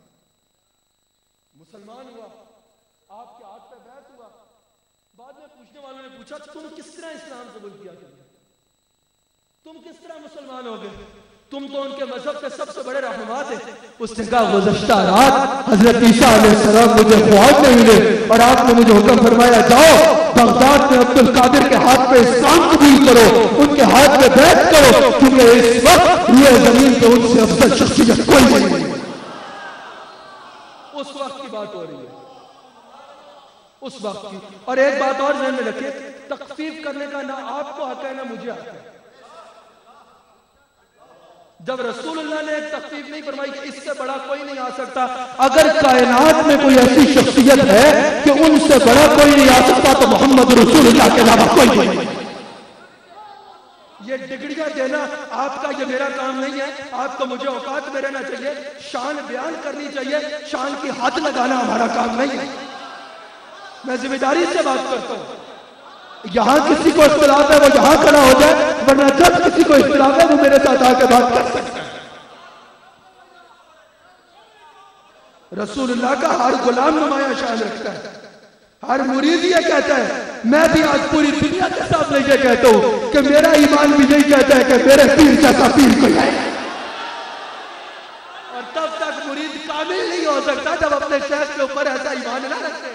مسلمان ہوا، آپ کے ہاتھ پہ بیعت ہوا۔ بعد میں پوچھنے والوں نے پوچھا تم کس طرح اسلام قبول کیا تم نے؟ تم کس طرح مسلمان ہو گئے؟ تم تو ان کے مذہب کے سب سے بڑے رہنما تھے۔ اس نے کہا گزشتہ رات حضرت عیسیٰ علیہ السلام مجھے خواب میں ملے اور آپ نے مجھے حکم فرمایا جاؤ بغداد میں عبد القادر کے ہاتھ پہ اسلام قبول کرو، ان کے ہاتھ پہ بیعت کرو، کیونکہ اس وقت یہ زمین پہ ان سے افضل شخصیت کوئی نہیں۔ اس وقت کی بات ہو رہی ہے، اس وقت کی۔ اور ایک بات اور ذہن میں رکھیں، تخفیف کرنے کا نہ آپ کو حق ہے نہ مجھے حق ہے۔ جب رسول اللہ نے ایک تخفیف نہیں فرمائی کہ اس سے بڑا کوئی نہیں آ سکتا، اگر کائنات میں کوئی ایسی شخصیت ہے کہ ان سے بڑا کوئی نہیں آ سکتا تو محمد رسول اللہ کے علاوہ کوئی نہیں۔ یہ ڈگریاں دینا آپ کا، یہ میرا کام نہیں ہے. آپ کو مجھے اوقات میں رہنا چاہیے، شان بیان کرنی چاہیے، شان کی حد لگانا ہمارا کام نہیں ہے. میں ذمہ داری سے بات کرتا ہوں. یہاں کسی کو اختلاف ہے وہ یہاں کھڑا ہو جائے، ورنہ جب کسی کو اختلاف ہے وہ میرے ساتھ آ کے بات کر سکتا ہے. رسول اللہ کا ہر غلام نمایاں شان رکھتا ہے. ہر مرید یہ کہتا ہے، میں بھی آج پوری دنیا کے سامنے یہ کہتا ہوں کہ میرا ایمان بھی یہی کہتا ہے کہ میرے پیر جیسا پیر کوئی ہے. اور تب تک مرید کامل نہیں ہو سکتا جب اپنے شیخ کے اوپر ایسا ایمان نہ رکھے.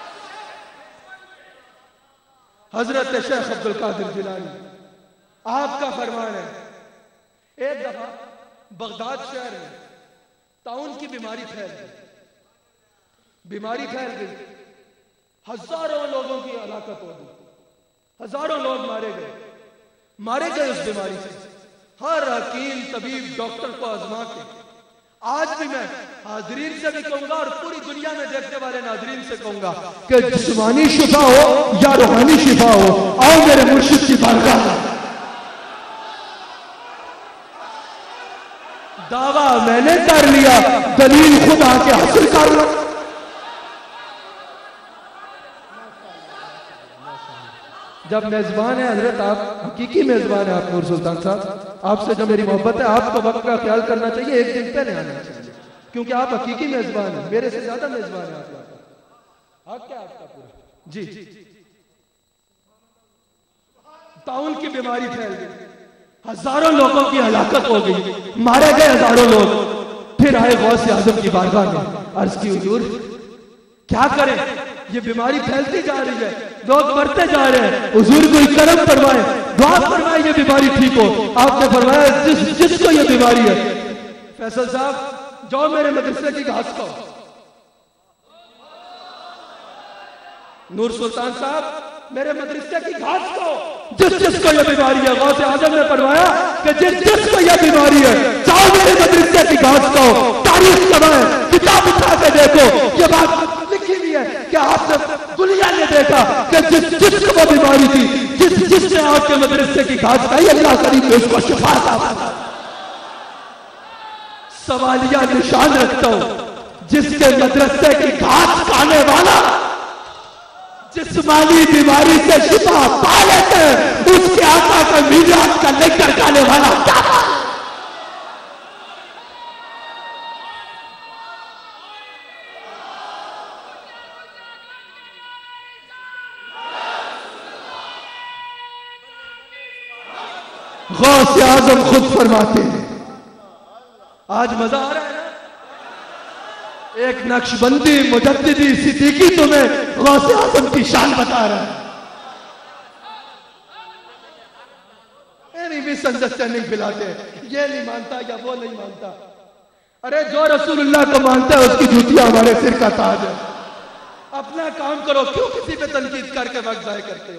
حضرت شیخ عبد القادر جیلانی آپ کا فرمان ہے، ایک دفعہ بغداد شہر میں طاعون کی بیماری پھیل گئی. بیماری پھیل گئی، ہزاروں لوگوں کی ہلاکت ہو گئی، ہزاروں لوگ مارے گئے مارے گئے اس بیماری سے. ہر حکیم طبیب ڈاکٹر کو آزما کے، آج بھی میں حاضرین سے بھی کہوں گا اور پوری دنیا میں دیکھنے والے ناظرین سے کہوں گا کہ جسمانی شفا ہو یا روحانی شفا ہو، آؤ میرے مرشد کی بارگاہ. دعویٰ میں نے کر لیا، دلیل خدا کے حاصل کر لو. جب میزبان ہے حضرت، آپ حقیقی میزبان ہیں، آپ نور سلطان صاحب، آپ سے جو میری محبت ہے، آپ کو وقت کا خیال کرنا چاہیے، ایک دن پہلے آنا چاہیے، کیونکہ آپ حقیقی میزبان ہیں، میرے سے زیادہ میزبان ہیں آپ. حق کیا آپ کا پورا جی. طاعون کی بیماری پھیل گئی، ہزاروں لوگوں کی ہلاکت ہو گئی، مارے گئے ہزاروں لوگ. پھر آئے غوث اعظم کی بارگاہ میں، عرض کی حضور کیا کریں، یہ بیماری پھیلتی جا رہی ہے، لوگ مرتے جا رہے ہیں، حضور کوئی کرم فرمائے، دعا فرمائے یہ بیماری ٹھیک ہو. آپ نے فرمایا جس جس کو یہ بیماری ہے، فیصل صاحب جاؤ میرے مدرسے کی گھاس کھاؤ. نور سلطان صاحب میرے مدرسے کی گھاس کھاؤ. جس جس کو یہ بیماری ہے، غوث اعظم نے فرمایا کہ جس جس کو یہ بیماری ہے، جاؤ میرے مدرسے کی گھاس کھاؤ. تاریخ کمائے، کتاب اٹھا کے دیکھو، یہ بات لکھی ہوئی ہے کہ آپ نے دنیا نے دیکھا کہ جس جس کو وہ بیماری تھی، جس جس نے آپ کے مدرسے کی گھاس کھائی، اللہ کریم نے اس کو شفا عطا. سوالیہ نشان رکھتا ہوں، جس کے مدرسے کی گھاس کھانے والا جسمانی بیماری سے شفا پا لیتے ہیں، اس کے آقا کا میراث کا لنگر کھانے والا کیا ہے؟ غوث اعظم خود فرماتے ہیں. آج مزہ آ رہا ہے نا، ایک نقش بندی مجددی صدیقی تمہیں غوث اعظم کی شان بتا رہا ہے. مس انڈرسٹینڈنگ پھیلاتے ہیں، یہ نہیں مانتا یا وہ نہیں مانتا. ارے جو رسول اللہ کو مانتا ہے اس کی جوتیاں ہمارے سر کا تاج ہے. اپنا کام کرو، کیوں کسی پہ تنقید کر کے وقت ضائع کرتے ہو؟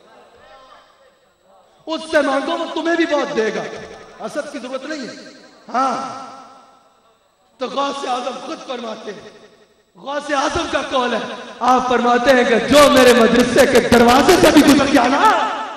اس سے مانگو، وہ تمہیں بھی بہت دے گا، حسد کی ضرورت نہیں ہے. ہاں تو غوث اعظم خود فرماتے ہیں، غوث اعظم کا قول ہے، آپ فرماتے ہیں کہ جو میرے مدرسے کے دروازے سے بھی گزر گیا نا،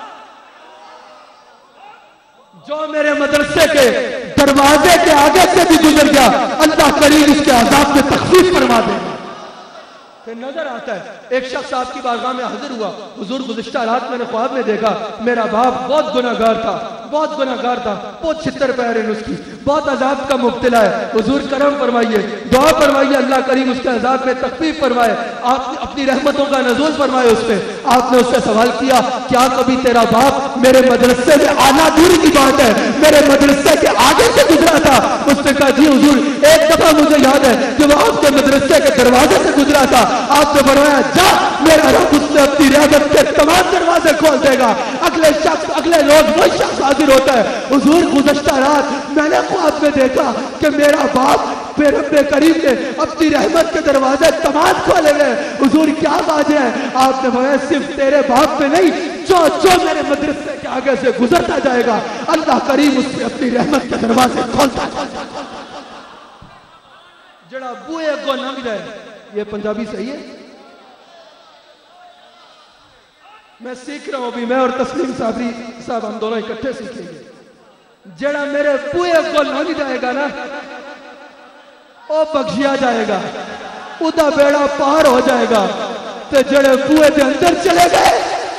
جو میرے مدرسے کے دروازے کے آگے سے بھی گزر گیا، اللہ کریم اس کے عذاب میں تخفیف فرما دے. پھر نظر آتا ہے ایک شخص آپ کی بارگاہ میں حاضر ہوا، حضور گزشتہ رات میں نے خواب میں دیکھا میرا باپ بہت گناہگار تھا، بہت گناہگار تھا، بہت چھتر پیر ہے اس کی، بہت عذاب کا مبتلا ہے، حضور کرم فرمائیے، دعا فرمائیے اللہ کریم اس کے عذاب میں تخفیف فرمائے، آپ اپنی رحمتوں کا نزول فرمائے اس پہ. آپ نے اس سے سوال کیا کیا کبھی تیرا باپ میرے مدرسے میں آنا دور کی بات ہے میرے مدرسے کے آگے سے گزرا تھا؟ اس نے کہا جی حضور ایک دفعہ مجھے یاد ہے جب آپ کے مدرسے کے دروازے سے گزرا تھا. آپ نے فرمایا جا میرا رب اس سے اپنی رحمت کے تمام دروازے کھول دے گا. اگلے شخص اگلے روز وہی شخص حاضر ہوتا ہے، حضور گزشتہ رات میں نے خواب میں دیکھا کہ میرا باپ پھر رب کریم نے اپنی رحمت کے دروازے تمام کھولے گئے. حضور کیا بات ہے؟ آپ نے فرمایا صرف تیرے باپ پہ نہیں، جو جو میرے مدرسے کے آگے سے گزرتا جائے گا اللہ کریم اس سے اپنی رحمت کے دروازے کھولتا کھولتا جڑا بوئے کو لنگ جائے. یہ پنجابی صحیح ہے؟ میں سیکھ رہا ہوں ابھی، میں اور تسلیم صابری صاحب ہم دونوں اکٹھے سیکھیں گے. جڑا میرے بوئے کو لنگ جائے گا نا وہ بخشیا جائے گا، ادا بیڑا پار ہو جائے گا. تے جڑے بوئے دے اندر چلے گئے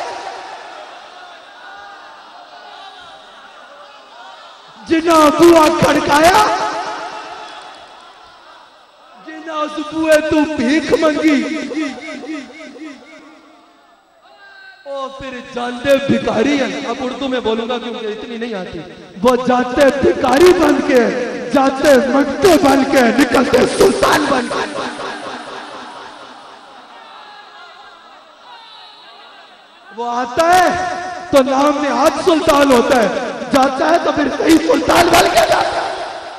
جنہ بوا کھڑکایا، جنہ اس بوئے تو بھیک منگی، وہ پھر جانتے بھکاری ہیں. اب اردو میں بولوں گا کیونکہ اتنی نہیں آتی. وہ جاتے بھکاری بن کے، جاتے منگتے بن کے، نکلتے سلطان بن کے. وہ آتا ہے تو نام میں آج سلطان ہوتا ہے، جاتا ہے تو پھر صحیح سلطان بن کے جاتا ہے.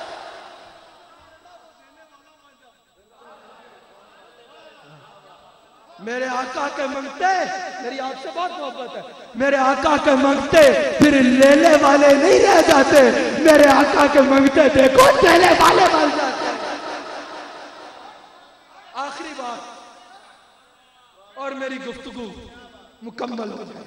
میرے آقا کے منگتے، میری آپ سے بہت محبت ہے، میرے آقا کے منگتے پھر لینے والے نہیں رہ جاتے، میرے آقا کے منگتے دیکھو لینے والے بن جاتے. آخری بات اور میری گفتگو مکمل ہو جائے.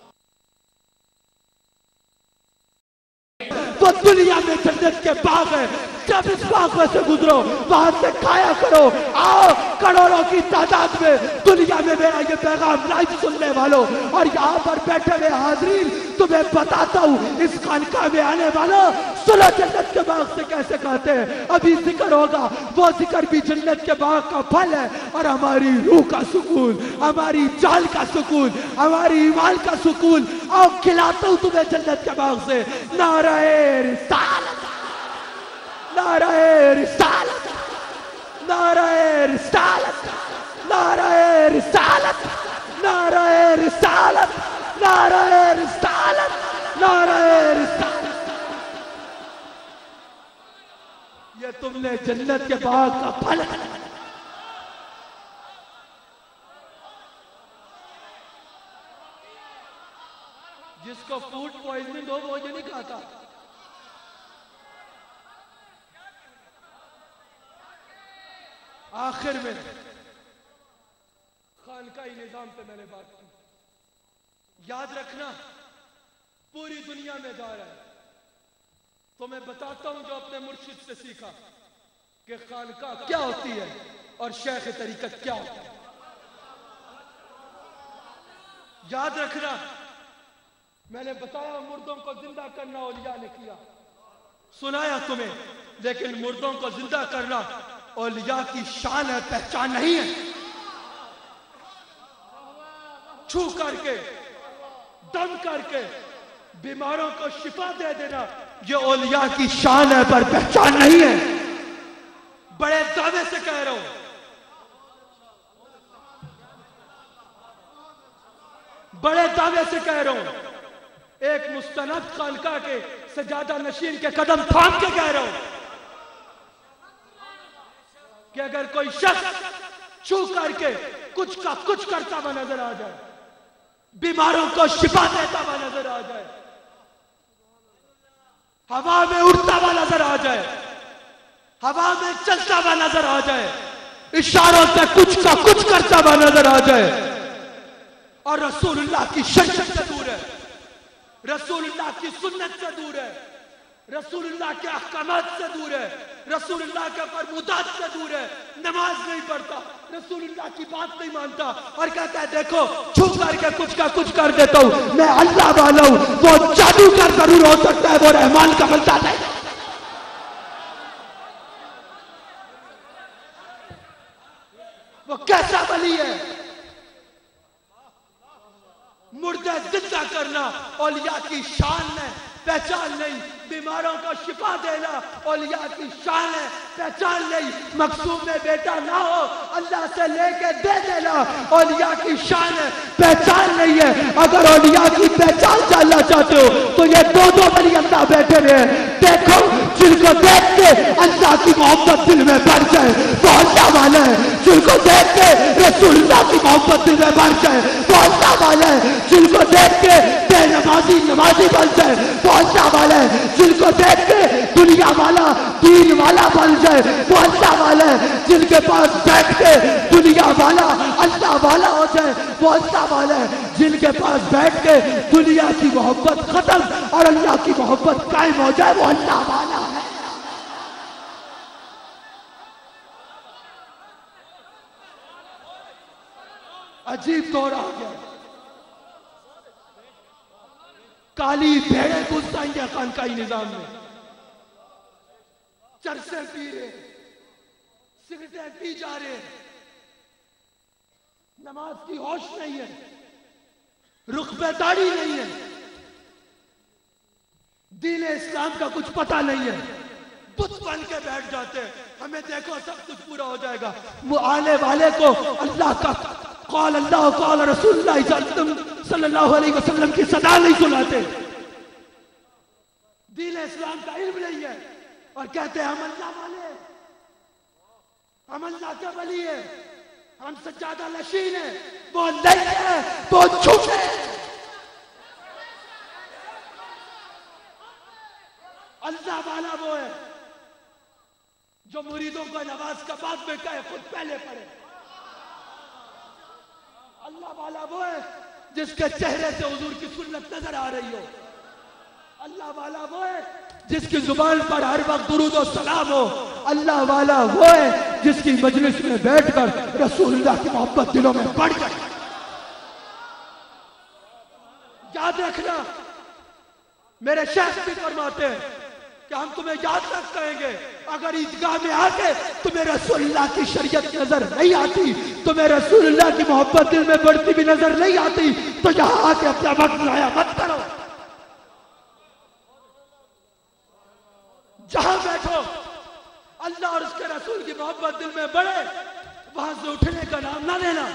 وہ دنیا میں جنت کے باغ ہے، جب اس باغ میں سے گزرو وہاں سے کھایا کرو. آؤ کروڑوں کی تعداد میں دنیا میں میرا یہ پیغام لائیو سننے والوں اور یہاں پر بیٹھے ہوئے حاضرین تمہیں بتاتا ہوں، اس خانقاہ میں آنے والوں سنو جنت کے باغ سے کیسے کھاتے ہیں. ابھی ذکر ہوگا، وہ ذکر بھی جنت کے باغ کا پھل ہے اور ہماری روح کا سکون، ہماری جان کا سکون، ہماری ایمان کا سکون. آؤ کھلاتا ہوں تمہیں جنت کے باغ سے. نعرہ رسالت، نعرہ رسالت، نعرہ رسالت، نعرہ رسالت، نعرہ رسالت، نعرہ رسالت، نعرہ رسالت. یہ تم نے جنت کے باغ کا پھل ہے. جس کو فوڈ پوائزننگ ہو وہ یہ نہیں کھاتا. آخر میں خانقاہی نظام پہ میں نے بات کی. یاد رکھنا پوری دنیا میں جا رہا ہے تو میں بتاتا ہوں جو اپنے مرشد سے سیکھا کہ خانقاہ کیا ہوتی ہے اور شیخ طریقت کیا ہوتا ہے. یاد رکھنا میں نے بتایا مردوں کو زندہ کرنا اولیاء نے کیا، سنایا تمہیں، لیکن مردوں کو زندہ کرنا اولیاء کی شان ہے، پہچان نہیں ہے. چھو کر کے، دم کر کے بیماروں کو شفا دے دینا یہ اولیاء کی شان ہے پر پہچان نہیں ہے. بڑے دعوے سے کہہ رہا ہوں، بڑے دعوے سے کہہ رہا ہوں، ایک مستند خانقاہ کے سجادہ نشین کے قدم تھام کے کہہ رہا ہوں کہ اگر کوئی شخص چھو کر کے کچھ کا کچھ کرتا ہوا نظر آ جائے، بیماروں کو شفا دیتا ہوا نظر آ جائے، ہوا میں اڑتا ہوا نظر آ جائے، ہوا میں چلتا ہوا نظر آ جائے، اشاروں سے کچھ کا کچھ کرتا ہوا نظر آ جائے اور رسول اللہ کی شریعت سے دور ہے، رسول اللہ کی سنت سے دور ہے، رسول اللہ کے احکامات سے دور ہے، رسول اللہ کے فرمودات سے دور ہے، نماز نہیں پڑھتا، رسول اللہ کی بات نہیں مانتا اور کہتا ہے دیکھو چھو کر کے کچھ کا کچھ کر دیتا ہوں، میں اللہ والا ہوں. وہ جادوگر ضرور ہو سکتا ہے، وہ رحمان کا بنتا نہیں. وہ کیسا ولی ہے؟ مردے زندہ کرنا اولیاء کی شان ہے، پہچان نہیں. بیماروں کو شفا دینا اولیاء کی شان ہے، پہچان نہیں. مقصود میں بیٹا نہ ہو اللہ سے لے کے دے دینا اولیاء کی شان ہے، پہچان نہیں ہے. اگر اولیاء کی پہچان جاننا چاہتے ہو تو یہ دو دو ولی اللہ بیٹھے ہوئے ہیں، دیکھو جن کو دیکھ کے اللہ کی محبت دل میں بڑھ جائے وہ اللہ والا ہے، جن کو دیکھ کے رسول اللہ کی محبت دل میں بڑھ جائے وہ اللہ والا ہے، جن کو دیکھ کے بے نمازی نمازی بن جائے وہ اللہ والا ہے، جن کو دیکھ کے دنیا والا دین والا بن جائے وہ اللہ والا ہے، جن کے پاس بیٹھ کے دنیا والا اللہ والا ہو جائے وہ اللہ والے ہیں جن کے پاس بیٹھ کے دنیا کی محبت ختم اور اللہ کی محبت قائم ہو جائے، وہ اللہ والا ہے۔ عجیب دور آ گیا، کالی بھیڑیں گھس جائیں گے خانقاہی نظام میں، چرسیں پی رہے، سگریٹیں پی جا رہے، نماز کی ہوش نہیں ہے، رخ پہ داڑھی نہیں ہے، دین اسلام کا کچھ پتہ نہیں ہے، بت بن کے بیٹھ جاتے ہیں، ہمیں دیکھو سب کچھ پورا ہو جائے گا۔ وہ آنے والے کو اللہ کا قال اللہ قال رسول اللہ صلی اللہ علیہ وسلم کی صدا نہیں سناتے، دین اسلام کا علم نہیں ہے، اور کہتے ہیں ہم اللہ والے ہیں، ہم اللہ کے ولی ہیں، ہم سجادہ نشین ہیں۔ وہ نہیں ہے، وہ جھوٹے ہیں۔ اللہ والا وہ ہے جو مریدوں کو نماز کا بعد میں کہے خود پہلے پڑھے۔ اللہ والا وہ ہے جس کے چہرے سے حضور کی سنت نظر آ رہی ہو۔ اللہ والا وہ ہے جس کی زبان پر ہر وقت درود و سلام ہو۔ اللہ والا وہ ہے جس کی مجلس میں بیٹھ کر رسول اللہ کی محبت دلوں میں بڑھ جائے۔ یاد رکھنا، میرے شیخ بھی فرماتے ہیں کہ ہم تمہیں یاد رکھ کہیں گے، اگر عیدگاہ میں آ کے تمہیں رسول اللہ کی شریعت نظر نہیں آتی، تمہیں رسول اللہ کی محبت دل میں بڑھتی بھی نظر نہیں آتی، تو یہاں آ کے اپنا وقت ضائع مت کرو۔ جہاں بیٹھو اللہ اور اس کے رسول کی محبت دل میں بڑھے، وہاں سے اٹھنے کا نام نہ لینا،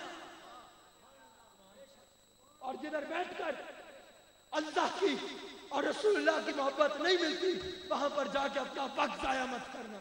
اور جدھر بیٹھ کر اللہ کی اور رسول اللہ کی محبت نہیں ملتی، وہاں پر جا کے اپنا وقت ضائع مت کرنا۔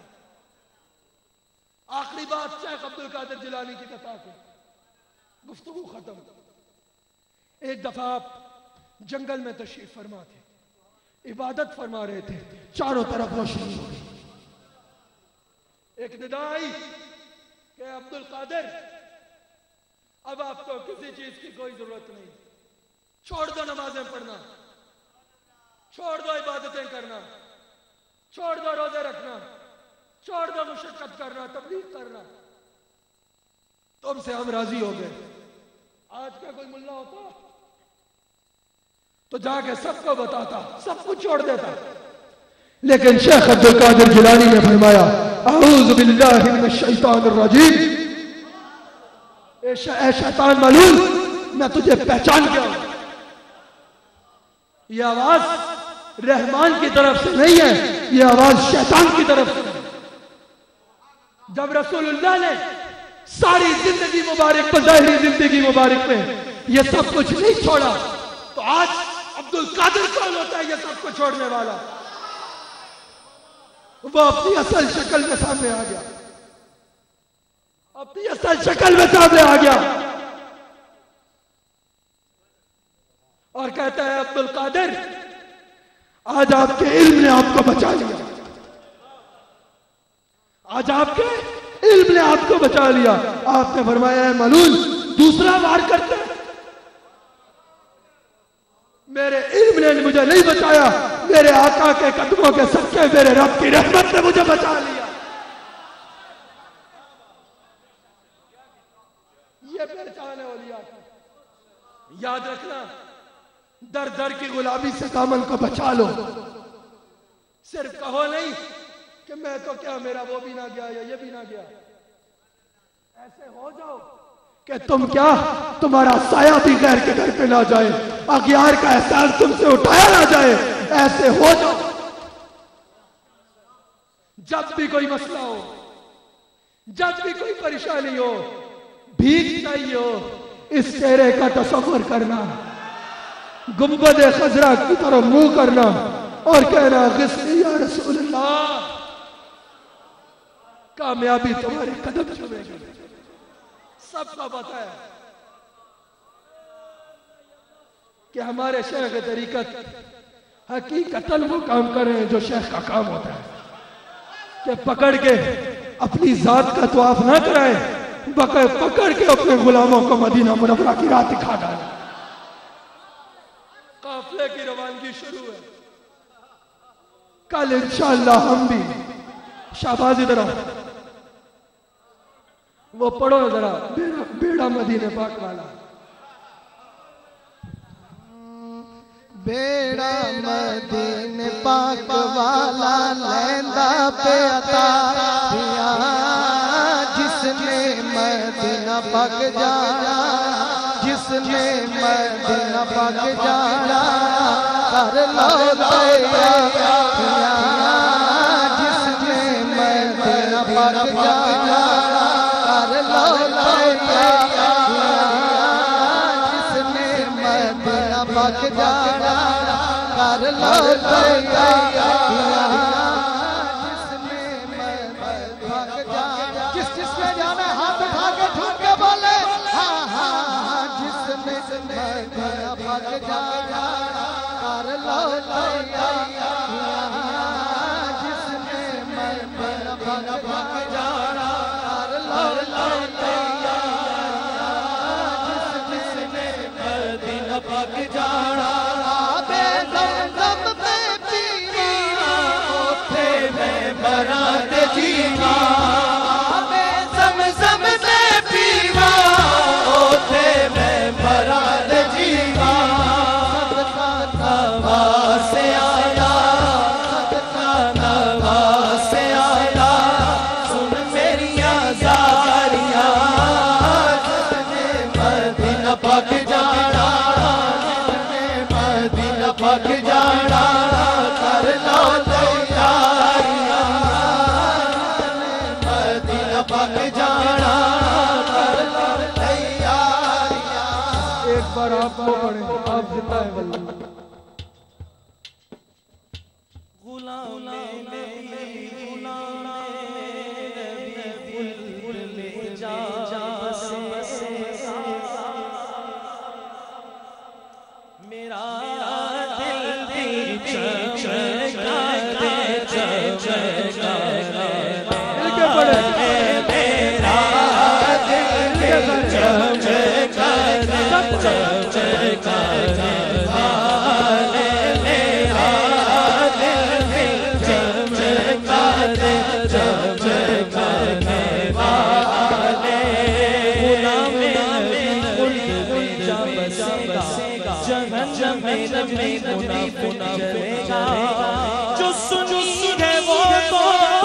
آخری بات شیخ عبد القادر جیلانی کی کتھا کے گفتگو ختم۔ ایک دفعہ آپ جنگل میں تشریف فرما تھے، عبادت فرما رہے تھے، چاروں طرف روشنی ہو رہی، ایک ندا آئی کہ عبد القادر اب آپ کو کسی چیز کی کوئی ضرورت نہیں، چھوڑ دو نمازیں پڑھنا، چھوڑ دو عبادتیں کرنا، چھوڑ دو روزے رکھنا، چھوڑ دو مشقت کرنا، تبلیغ کرنا، تم سے ہم راضی ہو گئے۔ آج کا کوئی ملا ہوتا تو جا کے سب کو بتاتا، سب کچھ چھوڑ دیتا، لیکن شیخ عبد القادر جیلانی نے فرمایا اعوذ باللہ من الشیطان الرجیم، اے شیطان ملعون، میں تجھے پہچان گیا ہوں، یہ آواز رحمان کی طرف سے نہیں ہے، یہ آواز شیطان کی طرف سے۔ جب رسول اللہ نے ساری زندگی مبارک پر، ظاہری زندگی مبارک میں یہ سب کچھ نہیں چھوڑا، تو آج عبد القادر کون ہوتا ہے یہ سب کو چھوڑنے والا؟ وہ اپنی اصل شکل میں سامنے آ گیا، اپنی اصل شکل میں سامنے آ گیا، اور کہتا ہے عبد القادر آج آپ کے علم نے آپ کو بچا لیا، آج آپ کے علم نے آپ کو بچا لیا۔ آپ نے فرمایا ہے ملعون، دوسرا وار کرتے میرے علم نے مجھے نہیں بچایا، میرے آقا کے قدموں کے صدقے میرے رب کی رحمت نے مجھے بچا لیا۔ یہ پہچان ہے اولیاء کی۔ یاد رکھنا، در در کی غلامی سے دامن کو بچا لو، صرف کہو نہیں کہ میں تو کیا، میرا وہ بھی نہ گیا یا یہ بھی نہ گیا، ایسے ہو جاؤ کہ تم کیا، تمہارا سایہ بھی غیر کے گھر پہ نہ جائے، اغیار کا احساس تم سے اٹھایا نہ جائے، ایسے ہو جاؤ۔ جب بھی کوئی مسئلہ ہو، جب بھی کوئی پریشانی ہو، بھیک چاہیے ہو، اس چہرے کا تصور کرنا، گنبد خضرا کی طرف منہ کرنا اور کہنا غسلی یا رسول اللہ، کامیابی تمہارے قدم چھوڑے گی۔ سب کا پتہ ہے کہ ہمارے شیخ طریقت حقیقتاً وہ کام کر رہے ہیں جو شیخ کا کام ہوتا ہے، کہ پکڑ کے اپنی ذات کا طواف نہ کرائیں، بقے پکڑ کے اپنے غلاموں کو مدینہ منورہ کی راہ دکھا ڈالا۔ قافلے کی روانگی شروع ہے۔ کل انشاءاللہ ہم بھی شہباز ادھر آؤ، وہ پڑھو ذرا بیڑا, بیڑا مدینہ پاک والا۔ بیڑا مدینہ پاک والا لیندہ پہ عطا دیا، جس نے مدینہ پاک جانا، جس نے مدینہ پاک جانا کر لو تیار، جس نے مدینہ پاک جانا کر لو تیار، جس نے مدینہ پاک جانا کر لو تیار، جس نے مدینہ پاک جانا، جس جس نے جانا ہاتھ اٹھا کے ٹھوک کے بولے ہاں ہاں، جس نے مدینہ پاک جانا کر لو تیار، جس نے مدینہ پاک جانا کر لو تیار، جس نے مدینہ پاک جانا آبے زمزم میں پینا، اوتھے میں برات جینا، آبے زمزم میں پینا، اوتھے میں برات جینا، صدقہ نواز سے آیا، صدقہ نواز سے آیا، سن میریاں زاریاں، جس نے مدینہ پاک جانا، جس نے مدینہ پاک جانا کر لو تیاریاں، جس نے مدینہ پاک جانا کر لو تیاریاں۔ ایک بار آپ کو پڑھیں، آپ زندہ ہے واللہ۔ غلام نبی غلام نبی بلبل جا سے میرا دل بھی چمکا دے چمکا ان کے پڑھیں، میرا دل بھی چمکا دے چمکا دے، جو سنی ہے وہ تو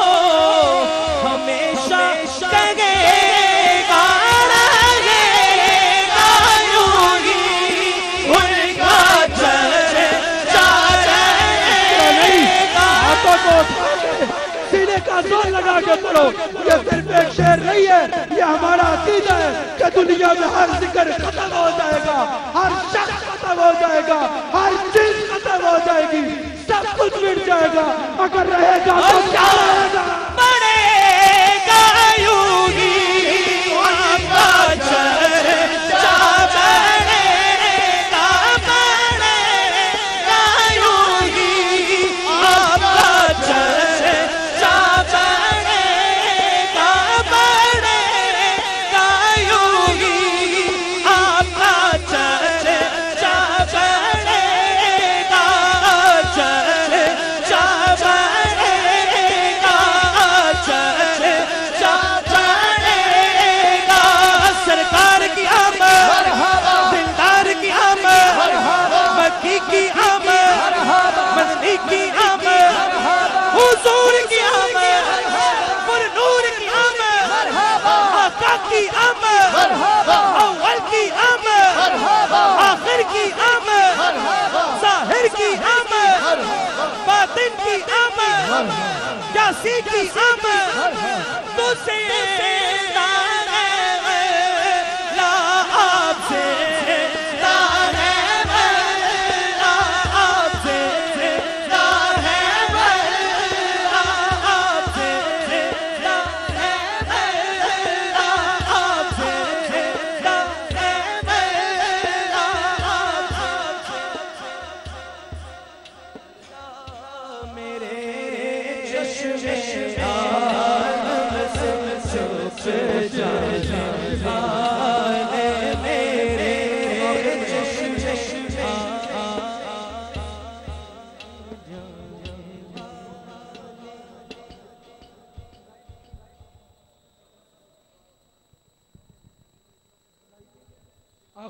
ہمیشہ کہے گا رہے گا یوں ہی، ان کا چرچا رہے گا۔ ہاتھوں کو اٹھا کے سینے کا زور لگا کے پڑھو، یہ صرف ایک شعر نہیں ہے، یہ ہمارا عقیدہ ہے کہ دنیا میں ہر ذکر ختم ہو جائے گا، ہر شخص ختم ہو جائے گا، ہر چیز ختم ہو جائے گی، سب کچھ مٹ جائے گا، اگر رہے گا تو کیا رہے گا؟ بڑھے گا یوں ہی ان کا چرچا، بڑھے گا بڑھے گا یوں ہی آپ کا چرچا، بڑھے گا بڑھے گا یوں ہی آپ کا چرچا، بڑھے گا چرچا، بڑھے گا چرچا، بڑھے گا۔ سرکار کی آمد، دلدار کی آمد، مکی کی آمد، مدنی کی آمد، حضور کی آمد، پر نور کی آمد، آقا کی آمد، اول کی آمد، آخر کی آمد، ظاہر کی آمد، باطن کی آمد، یاسی کی آمد، تو سے میرے چشم آدم سے چھپ جا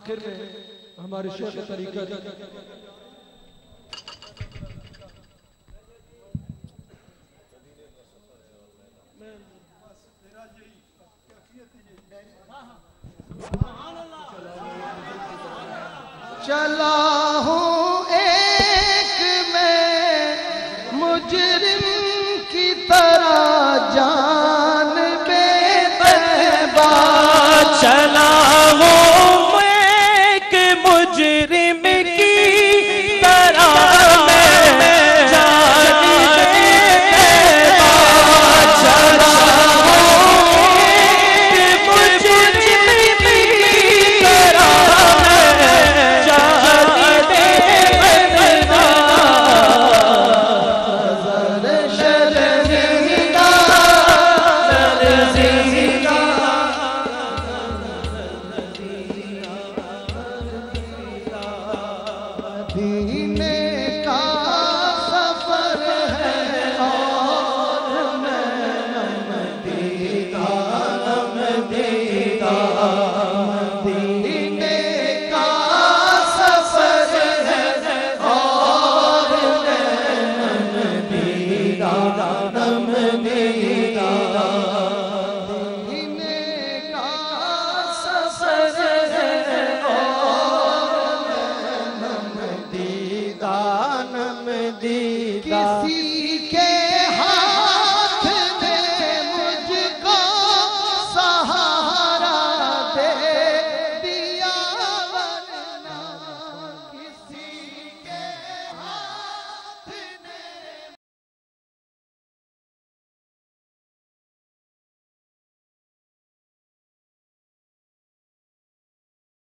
آخر میں ہمارے شیخ طریقت چلا ہوں ایک میں مجرم کی طرح جان بے طیبہ چلا ہوں ایک مجرم کی طرح میں جان بے طیبہ چلا ہوں ایک مجرم کی طرح مدینے کا